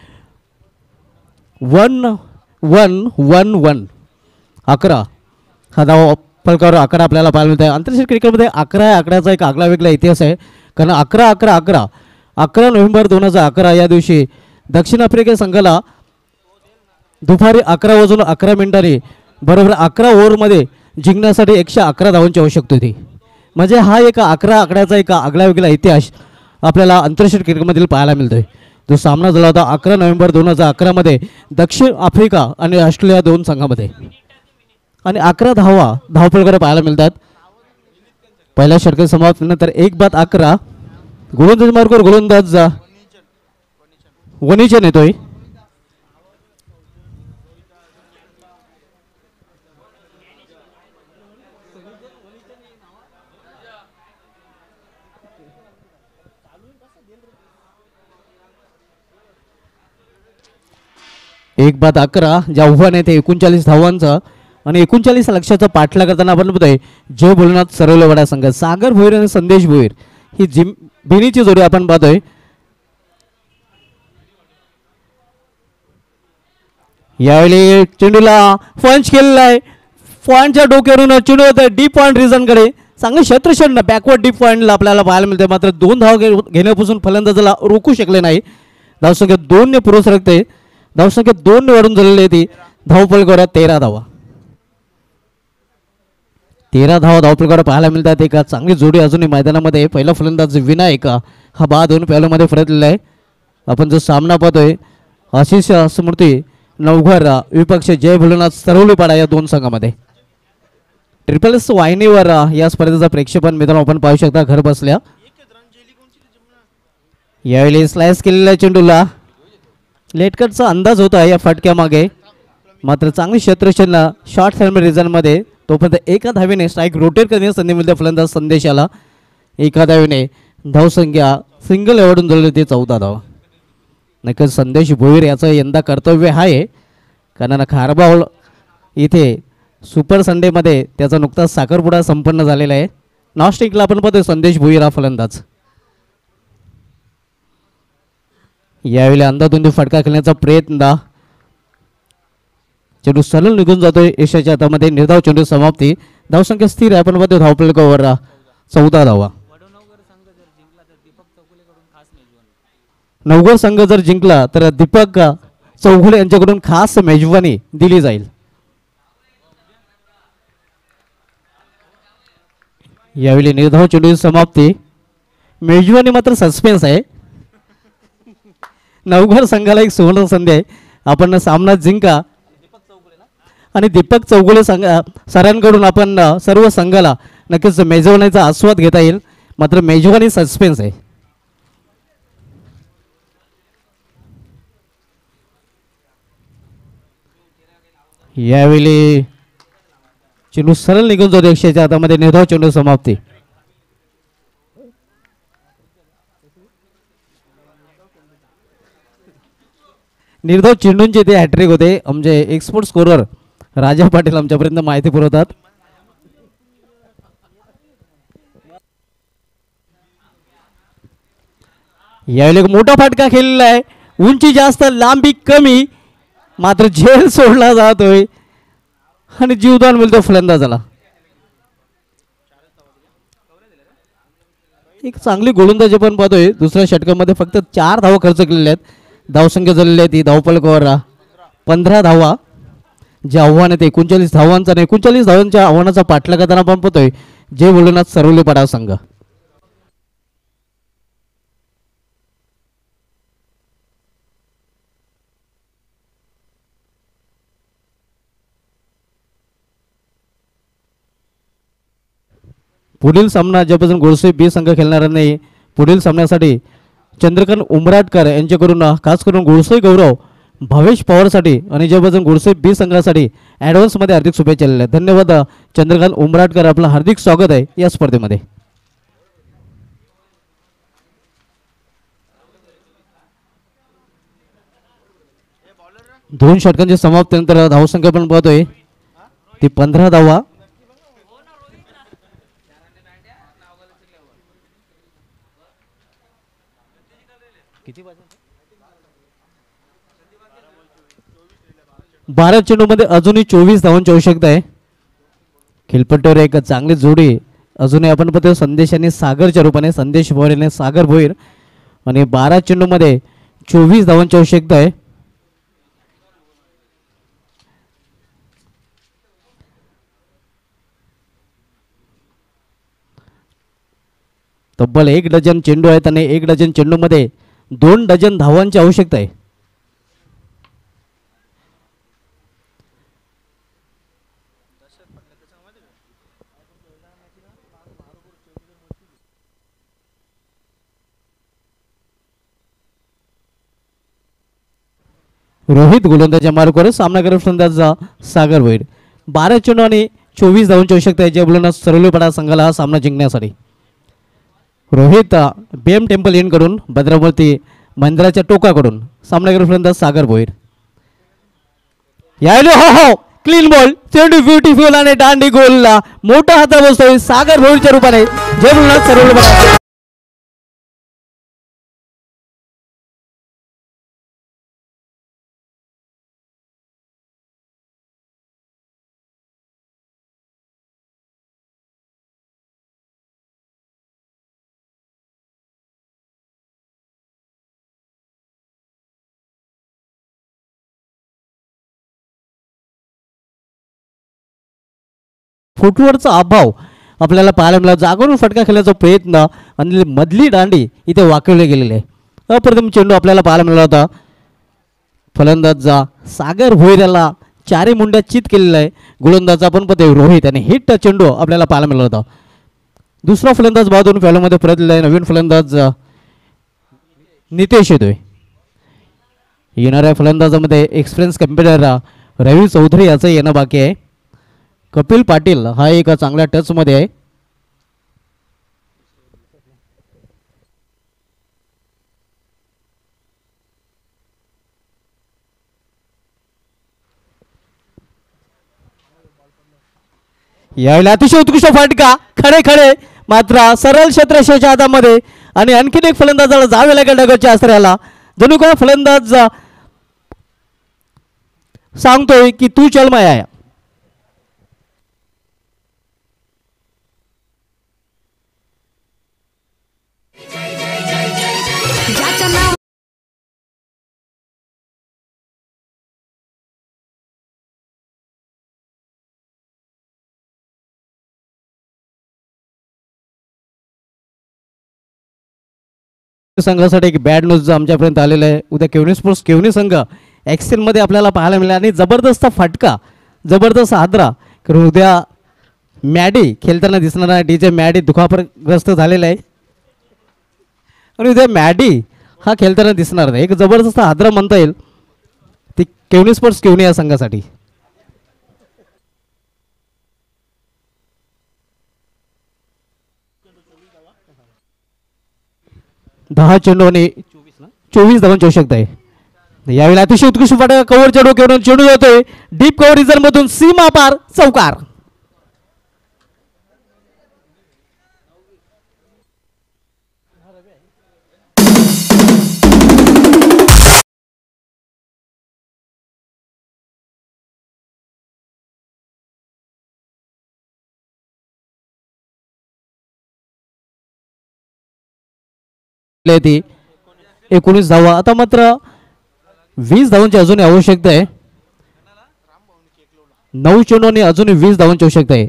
वन वन वन वन अकरा हा धावा फलकावर अकरा आपल्याला पाहायला मिळत आहे. आंतरराष्ट्रीय क्रिकेटमध्ये अकरा या आकड्याचा एक आगळा वेगळा इतिहास आहे. कारण अकरा अकरा अकरा अकरा नोव्हेंबर दोन हजार अकरा या दिवशी दक्षिण आफ्रिका संघाला दुपारी अकरा वाजून अकरा मिनिटांनी बरोबर अकरा ओव्हरमध्ये जिंकण्यासाठी एकशे अकरा धावांची आवश्यकता होती. म्हणजे हा एक अकरा आकड्याचा एक आगळा वेगळा इतिहास आपल्याला आंतरराष्ट्रीय क्रिकेटमधील पाहायला मिळतोय. जो सामना झाला होता अकरा नोव्हेंबर दोन हजार अकरामध्ये दक्षिण आफ्रिका आणि ऑस्ट्रेलिया दोन संघामध्ये आणि अकरा धावा धावपळकडे पाहायला मिळतात. पहिल्या षटकात समाप्तीनंतर एक बाद अकरा गोलंदाज मार्गावर गोलंदाज वनीचन येतोय. एक बाद अकरा ज्या आव्हान आहे ते एकोणचाळीस धावांचा आणि एकोणचाळीस लक्षाचा पाठला करताना आपण बघतोय जय भोलेनाथ सरवलेवाडा संघ सागर भोईर आणि संदेश भोईर ही जिम बिनीची जोडी आपण पाहतोय. यावेळी चेंडूला पंच केलेला आहे. पॉईंटच्या डोक्यावरून चेंडू होतं डीप पॉईंट रिझनकडे. चांगलं क्षेत्रक्षण बॅकवर्ड डीप पॉईंटला आपल्याला पाहायला मिळते. मात्र दोन धाव घे घेण्यापासून फलंदाजाला रोखू शकले नाही. धावसंख्या दोनने पुढे सरकते. धावसंख्या दोन वाढून झालेली आहे ती धावपळकावर तेरा धावा. तेरा धावा धावपळकावर पाहायला मिळतात. एक चांगली जोडी अजूनही मैदानामध्ये. पहिला फलंदाज विनायक हा बा दोन प्यालोमध्ये फरकलेला आहे. आपण जो सामना पाहतोय आशिष स्मृती नवघर विपक्ष जय भोलेनाथ सरवलीपाडा या दोन संघामध्ये. ट्रिपल एस वाहिनीवर या स्पर्धेचा प्रेक्षेपण मित्रांनो आपण पाहू शकता घर बसल्या. यावेळी स्लाइस केलेल्या चेंडूला लेटकटचा अंदाज होता या फटक्यामागे. मात्र चांगली क्षेत्ररक्षण शॉर्ट फॅमिली रिझनमध्ये तोपर्यंत एका धावेने स्ट्राईक रोटेट करण्याची संधी मिळते फलंदाज संदेशाला. एका धावेने धावसंख्या सिंगल एवढून झालेली ते चौदा धावा. नक्कीच संदेश भोईर याचं यंदा कर्तव्य आहे कारण खारबावळ इथे सुपर संडेमध्ये त्याचा नुकताच साखरपुडा संपन्न झालेला आहे. नॉस्टिकला आपण पाहतोय संदेश भोईर हा फलंदाज. यावेळी अंधाधुंदी फटका खेळण्याचा प्रयत्न, चेंडू सरळ निघून जातोय यशाच्या हातामध्ये. निर्धाव चेंडू समाप्ती. धावसंख्या स्थिर आहे पण मध्ये धावफलकावर चौदा धावा. नवघर संघ जर जिंकला तर दीपक चौगुले यांच्याकडून खास मेजवानी दिली जाईल. यावेळी निर्धाव चेंडू समाप्ती. मेजवानी मात्र सस्पेन्स आहे. नवघर संघाला एक सुवर्ण संधी आहे. आपण सामना जिंका आणि दीपक चौगुले संघ सरांकडून आपण सर्व संघाला नक्कीच मेजवानीचा आस्वाद घेता येईल. मात्र मेजवानी सस्पेन्स आहे. यावेळी चेंडू सरळ निघून जातो एकशेच्या हातामध्ये. निर्धाव चेंडू समाप्ती. निर्धाव चेंडूंचे ते हॅट्रिक होते. आमचे एक्सपोर्ट स्कोरर राजा पाटील आमच्यापर्यंत माहिती पुरवतात. यावेळी एक मोठा फटका खेळलेला आहे. उंची जास्त लांबी कमी, मात्र झेल सोडला जातोय आणि जीवदान मिळतो फलंदाजाला. एक चांगली गोलंदाजी पण पाहतोय. दुसऱ्या षटकामध्ये फक्त चार धावा खर्च केलेल्या आहेत. धावसंख्या झालेली आहे ती धावफलकावर पंधरा धावा. जे आव्हान आहे ते एकोणचाळीस धावांचा आणि एकोणचाळीस धावांच्या आव्हानाचा पाठलाग करताना आपण पाहतोय जय भोलेनाथ सरवली पडाव संघ. पुढील सामना ज्यापासून गोडसे बी संघ खेळणार नाही. पुढील सामन्यासाठी चंद्रकांत उमराटकर यांच्याकडून खास करून गोडसे गौरव भावेश पवारसाठी आणि ज्यापासून गोडसे बी संघासाठी ॲडव्हान्समध्ये हार्दिक शुभेच्छा दिल्या. धन्यवाद चंद्रकांत उमराटकर, आपलं हार्दिक स्वागत आहे या स्पर्धेमध्ये. दोन षटकांची समाप्तीनंतर धावसंख्या पण पाहतोय ती पंधरा धावा. बारा चेंडूमध्ये अजूनही चोवीस धावांची आवश्यकता आहे. खेळपट्टीवर एक चांगली जोडी अजूनही आपण पाहतो संदेश आणि सागरच्या रूपाने. संदेश भोयर आणि सागर भोयर आणि बारा चेंडूमध्ये चोवीस धावांची आवश्यकता आहे. तब्बल एक डझन चेंडू आहेत आणि एक डझन चेंडूमध्ये दोन डझन धावांची आवश्यकता आहे. रोहित गोलंदाजा मार्गावर सामना करत फलंदाजा सागर भोयर. बारा चेंडू आणि चोवीस धावांची आवश्यकता आहे. जे बोलून सरवलीपाडा संघाला हा सामना जिंकण्यासाठी. रोहित बीएम टेम्पल इन कडून, भद्रावती मंदिराच्या टोकाकडून सामना करत फलंदाज सागर भोयर. यायलो हो हो क्लीन बॉल, चेंडू ब्युटिफुल आणि दांडी गोलला मोठा हाता बसतोय सागर भोयरच्या रूपाने. जय बोलून सरवलीपाडा. फुटवरचा अभाव आपल्याला पाहायला मिळाला. जागरून फटका खेळण्याचा प्रयत्न आणि मधली दांडी इथे वाकवली गेलेली आहे. अप्रतिम चेंडू आपल्याला पाहायला मिळाला होता. फलंदाज सागर भोयर याला चारी मुंड्या चित केलेला आहे. गोलंदाज आपण पते रोहित आणि हिट चेंडू आपल्याला पाहायला मिळाला होता. दुसरा फलंदाज बाजून फॅलोमध्ये परतलेला आहे. नवीन फलंदाज नितेश येतोय. येणाऱ्या फलंदाजामध्ये एक्सपिरियन्स कम्प्युटर रवी चौधरी याचं येणं बाकी आहे. कपिल पाटील हा एक चांगल्या टचमध्ये आहे. यावेळी अतिशय उत्कृष्ट फटका खडे खडे मात्र सरळ क्षेत्रशेच्या हातामध्ये आणि आणखीन एक फलंदाजाला जावे लागेल डगरच्या आश्रयाला. जणू काय फलंदाज सांगतोय की तू चल माया. संघासाठी एक बॅड न्यूज आमच्यापर्यंत आलेला आहे. उद्या केवनी स्पोर्ट्स केवनी संघ एक्सेल मध्ये आपल्याला पाहायला मिळाला आणि जबरदस्त फटका, जबरदस्त हादरा. कारण उद्या मॅडी खेळताना दिसणार आहे. डी जे मॅडी दुखापतग्रस्त झालेला आहे आणि उद्या मॅडी हा खेळताना दिसणार नाही. एक जबरदस्त हादरा म्हणता येईल ती केवनी स्पोर्ट्स केवनी या संघासाठी. दहा चेंडू आणि चोवीस धावांची आवश्यकता आहे. यावेळी अतिशय उत्कृष्ट फटका कव्हरच्या डोक्यावरून चेंडू जातोय डीप कव्हर रिझन मधून सीमा पार चौकार. ती एकोणीस धावा. आता मात्र वीस धावांची अजून आवश्यकता आहे. नऊ चेंडू आणि अजून वीस धावांची आवश्यकता आहे.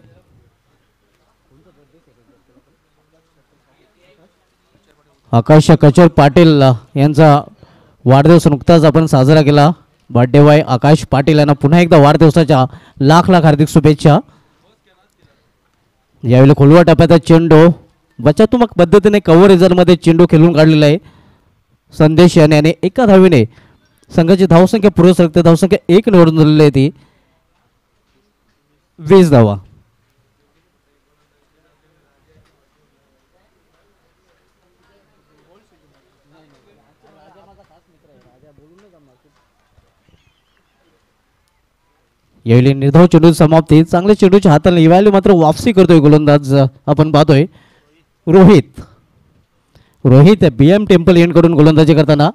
आकाश कचर पाटील यांचा वाढदिवस नुकताच आपण साजरा केला. बर्थडे बॉय आकाश पाटील यांना पुन्हा एकदा वाढदिवसाच्या लाख लाख हार्दिक शुभेच्छा. यावेळी खोलवा टप्प्याचा चेंडू बचात्मक पद्धतीने कव्हर रिझनमध्ये चेंडू खेळून काढलेला आहे संदेश याने आणि एका धावेने संघाची धावसंख्या पूर्व सरकते. धावसंख्या एक निवडून झालेली आहे ती वीस धावा. यावेळी निर्धाव चेंडू समाप्ती. चांगले चेंडूच्या हाताने यावेळी मात्र वापसी करतोय गोलंदाज आपण पाहतोय Rohit. Rohit B M temple end कडून गोलंदाजी करताना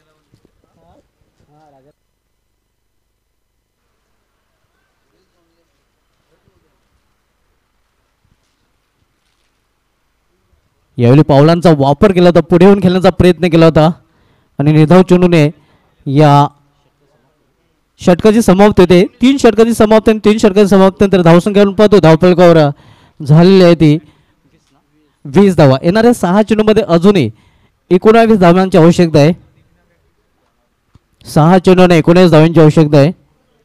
यावेळी पावलांचा वापर केला होता, पुढे येऊन खेळण्याचा प्रयत्न केला होता आणि निर्धाव चेंडूने या षटकाची समाप्ती होते. तीन षटकाची समाप्ती आणि तीन षटकाची समाप्ती नंतर धावसंख्यावरून पाहतो धावफलकावर झालेली आहे ती वीस धावा. येणाऱ्या सहा चेंडूमध्ये अजूनही एकोणावीस धावांची आवश्यकता आहे. सहा चेंडूने एकोणीस धावांची आवश्यकता आहे.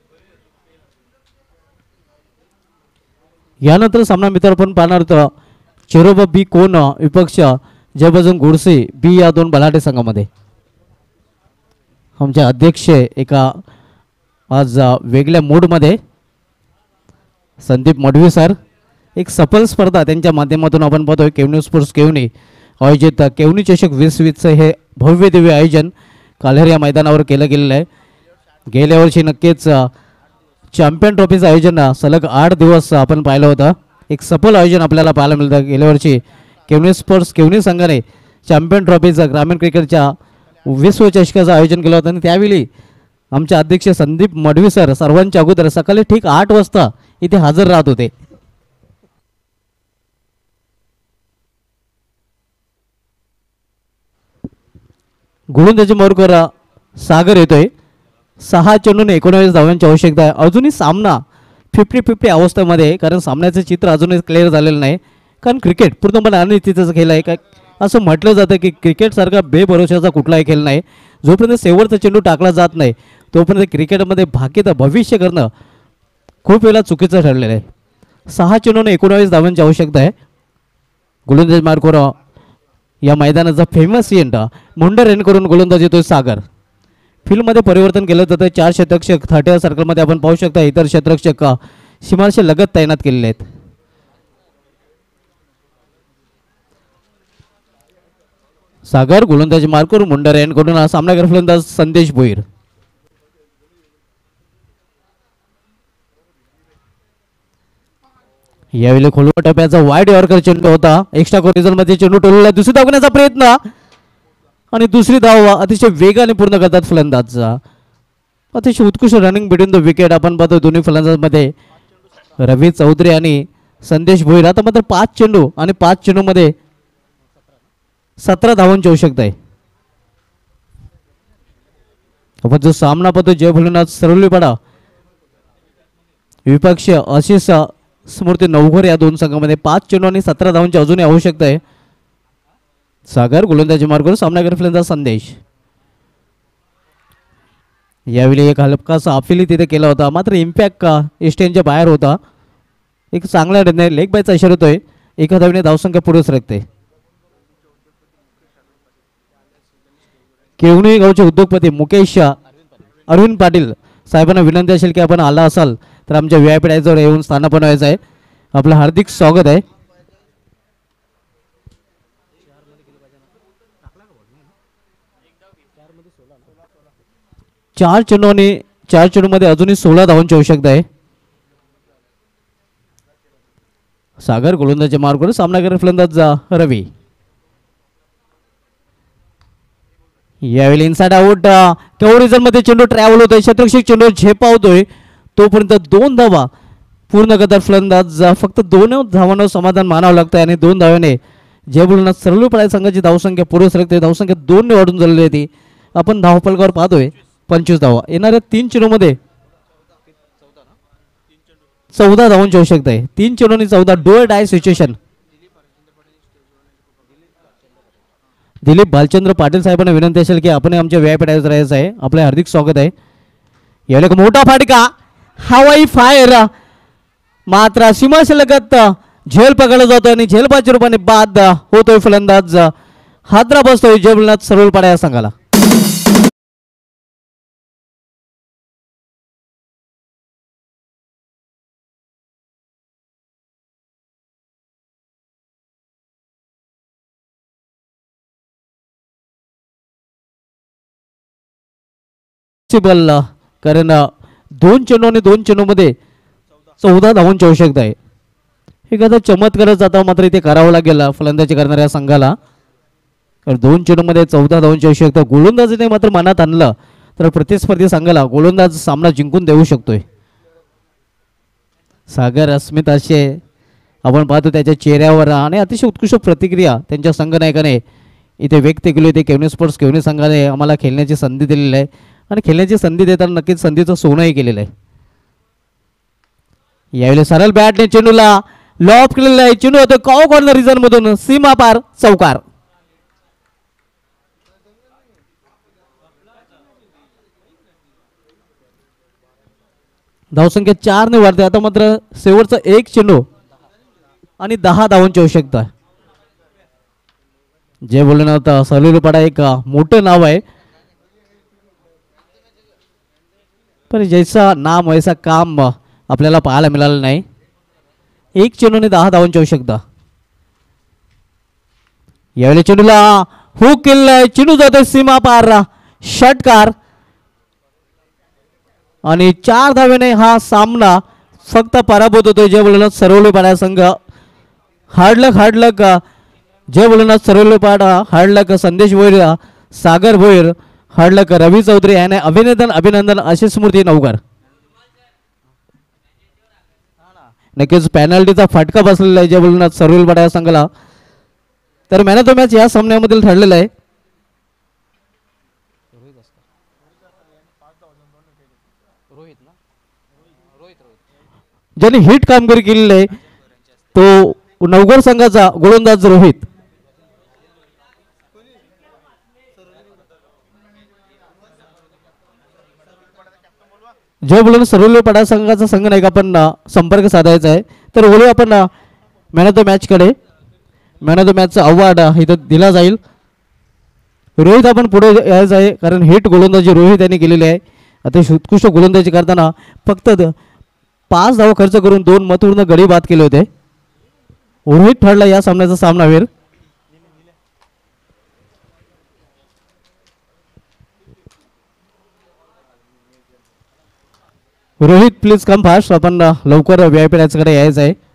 यानंतर सामना मित्र आपण पाहणार होतो चेरोबा बी कोण विपक्ष जयबजरंग गोडसे बी या दोन बलाढ्य संघामध्ये. आमचे अध्यक्ष एका आज वेगळ्या मूडमध्ये संदीप मडवी सर. एक सफल स्पर्धा त्यांच्या माध्यमातून आपण पाहतोय केवनी स्पोर्ट्स केवनी आयोजित केवनी चषक वीस वीसचं हे भव्य दिव्य आयोजन काल्हेर या मैदानावर केलं गेलेलं आहे. गेल्या वर्षी नक्कीच चॅम्पियन ट्रॉफीचं आयोजन सलग आठ दिवस आपण पाहिलं होतं. एक सफल आयोजन आपल्याला पाहायला मिळतं. गेल्या वर्षी केवनी स्पोर्ट्स केवनी संघाने चॅम्पियन ट्रॉफीचं ग्रामीण क्रिकेटच्या विश्वचषकाचं आयोजन केलं होतं आणि त्यावेळी आमचे अध्यक्ष संदीप मडवी सर सर्वांच्या अगोदर सकाळी ठीक आठ वाजता इथे हजर राहत होते. गोलंदाजी मार्गावर सागर येतोय. सहा चेंडून एकोणावीस धावांची आवश्यकता आहे. अजूनही सामना फिफ्टी फिफ्टी अवस्थेमध्ये, कारण सामन्याचं चित्र अजूनही क्लिअर झालेलं नाही. कारण क्रिकेट पूर्णपणे अनिश्चिततेचा खेळ आहे. काय असं म्हटलं जातं की क्रिकेटसारखा बेभरोशाचा कुठलाही खेळ नाही. जोपर्यंत शेवटचा चेंडू टाकला जात नाही तोपर्यंत क्रिकेटमध्ये भाग्यता भविष्य करणं खूप वेळा चुकीचं ठरलेलं आहे. सहा चेंडून एकोणावीस धावांची आवश्यकता आहे. गोलंदाज मार्कोर या मैदानाचा फेमस एंड मुंडर एंड करून गोलंदाज येतोय सागर. फील्डमध्ये परिवर्तन केलं जातं. चार क्षेत्ररक्षक थर्टी सर्कलमध्ये आपण पाहू शकता. इतर क्षेत्ररक्षक सीमारेषे लगत तैनात केलेले आहेत. सागर गोलंदाजी मार्कोर मुंडर एंड करून सामनावीर फलंदाज संदेश भोईर. यावेळी खोलवा टप्प्याचा वाईड यॉर्कर चेंडू होता. एक्स्ट्रा कोरिजन मध्ये चेंडू टोलला. दुसरी धावण्याचा प्रयत्न आणि दुसरी धाव अतिशय वेगाने पूर्ण करतात फलंदाजचा. अतिशय उत्कृष्ट रनिंग बिटवीन द विकेट आपण पाहतो दोन्ही फलंदाजांमध्ये रवी चौधरी आणि संदेश भोईर. आता मात्र पाच चेंडू आणि पाच चेंडूमध्ये सतरा धावांची आवश्यकता आहे. आपण जो सामना पाहतो जय भोलेनाथ सरवलीपाडा विपक्ष आशिष स्मृती नवघर या दोन संघामध्ये पाच चेंडू आणि सतरा धावांची अजूनही आवश्यकता आहे. सागर गोलंदाजी मार्गावर सामनागर फलंदाज संदेश. यावेळी एक हलकासा अफिली तिथे केला होता मात्र इम्पॅक्ट का एस्टेनच्या बाहेर होता. एक चांगला निर्णय लेग बायचा इशारा होतोय. एका धावेने धावसंख्या पुढे सरकते. केवणी गावचे उद्योगपती मुकेश अरविंद पाटील साहेबांना विनंती असेल की आपण आला असाल तर आमच्या व्ही आय पी डायजवर येऊन स्थान बनवायचं आहे. आपलं हार्दिक स्वागत आहे. चार चेंडू आणि चार चेंडूमध्ये अजूनही सोळा धावांची आवश्यकता आहे. सागर गोलंदाजी मार्गावर सामनागर फलंदाज रवी. यावेळी इनसाइड आउट केवढी मध्ये चेंडू ट्रॅव्हल होतोय. शतरक्षक चेंडू झेपावतोय तोपर्यंत दोन धावा पूर्ण करतात फलंदाज. फक्त दोन धावांवर समाधान मानावं लागतं आणि दोन धाव्याने जय भोलेनाथ सरवलीपाडा संघाची धावसंख्या पुढे सरकते. धावसंख्या दोन ने वाढून झालेली आहे ती आपण धावफलकावर पाहतोय. पंचवीस धावा येणाऱ्या तीन चेंडूमध्ये चौदा धावांची आवश्यकता आहे. तीन चेंडू आणि चौदा door die situation. Dilip Bhalchandra Patil साहेबांना विनंती असेल की आपण आमच्या व्ही आय पी डायवर राहायचं आहे. आपले हार्दिक स्वागत आहे. यावेळी एक मोठा फाटका हवाई फायर मात्र सीमाशलगत झेल पकडला जातो आणि झेलबाच्या रूपाने बाद होतोय फलंदाज. हादरा बसतोय जय भोलेनाथ सरवलीपाडा या संघाला. बल कारण दोन चेंडू आणि दोन चेंडूमध्ये चौदा धावांची आवश्यकता आहे. एखादा चमत्कारच आता मात्र इथे करावं लागेल फलंदाजी करणाऱ्या संघाला. कारण दोन चेंडूमध्ये चौदा धावांची आवश्यकता गोलंदाजीने मात्र मनात आणलं तर प्रतिस्पर्धी संघाला गोलंदाज सामना जिंकून देऊ शकतोय. सागर अस्मित असे आपण पाहतो त्याच्या चेहऱ्यावर आणि अतिशय उत्कृष्ट प्रतिक्रिया त्यांच्या संघनायकाने इथे व्यक्त केली होती. केवनी स्पोर्ट्स केवनी संघाने आम्हाला खेळण्याची संधी दिलेली आहे आणि खेळण्याची संधी देताना नक्कीच संधीचं सोनंही केलेलं आहे. यावेळी सरळ बॅटने चेंडूला लॉप केलेला आहे. चेंडू होतो कॉ कॉर्नर रिजन मधून सीमा पार चौकार. धावसंख्या चार ने वाढते. आता मात्र शेवटचा एक चेंडू आणि दहा धावांची आवश्यकता. जय भोलेनाथ सरवलीपाडा एक मोठं नाव आहे पण जैसा नाम वैसा काम आपल्याला पाहायला मिळालं नाही. एक चेंडू आणि दहा धावांची आवश्यकता. यावेळी चेंडूला हुक केलेला चेंडू जातोय सीमा पार षटकार आणि चार धावेने हा सामना फक्त पराभूत होतोय जय भोलेनाथ सरवलीपाडा संघ. हार्डलक हार्डलक जय भोलेनाथ सरवलीपाडा. हार्डलक संदेश भोईर सागर भोईर. हार्डलक रवी चौधरी याने अभिनंदन अभिनंदन अशी स्मृती नवघर. नक्कीच पॅनल्टीचा फटका बसलेला आहे जय भोलेनाथ सरवलीपाडा या संघाला. तर मॅन ऑफ द मॅच या सामन्यामधील ठरलेला आहे. ज्यांनी हिट कामगिरी केलेली आहे तो नवघर संघाचा गोलंदाज रोहित. जय भोलेनाथ सरवलीपाडा संघाचा संघनायक आपण संपर्क साधायचा आहे. तर बोलू आपण मॅन ऑफ द मॅच कडे. मॅन ऑफ द मॅचचा अवॉर्ड इथं दिला जाईल. रोहित आपण पुढे यायचं आहे कारण हिट गोलंदाजी रोहित यांनी केलेली आहे. अतिशय उत्कृष्ट गोलंदाजी करताना फक्त पाच धावा खर्च करून दोन महत्त्वपूर्ण गडी बाद केले होते. रोहित ठरला या सामन्याचा सामनावीर. Rohit please come fast. आपण लवकर व्ही आय पी कडे यायचं आहे.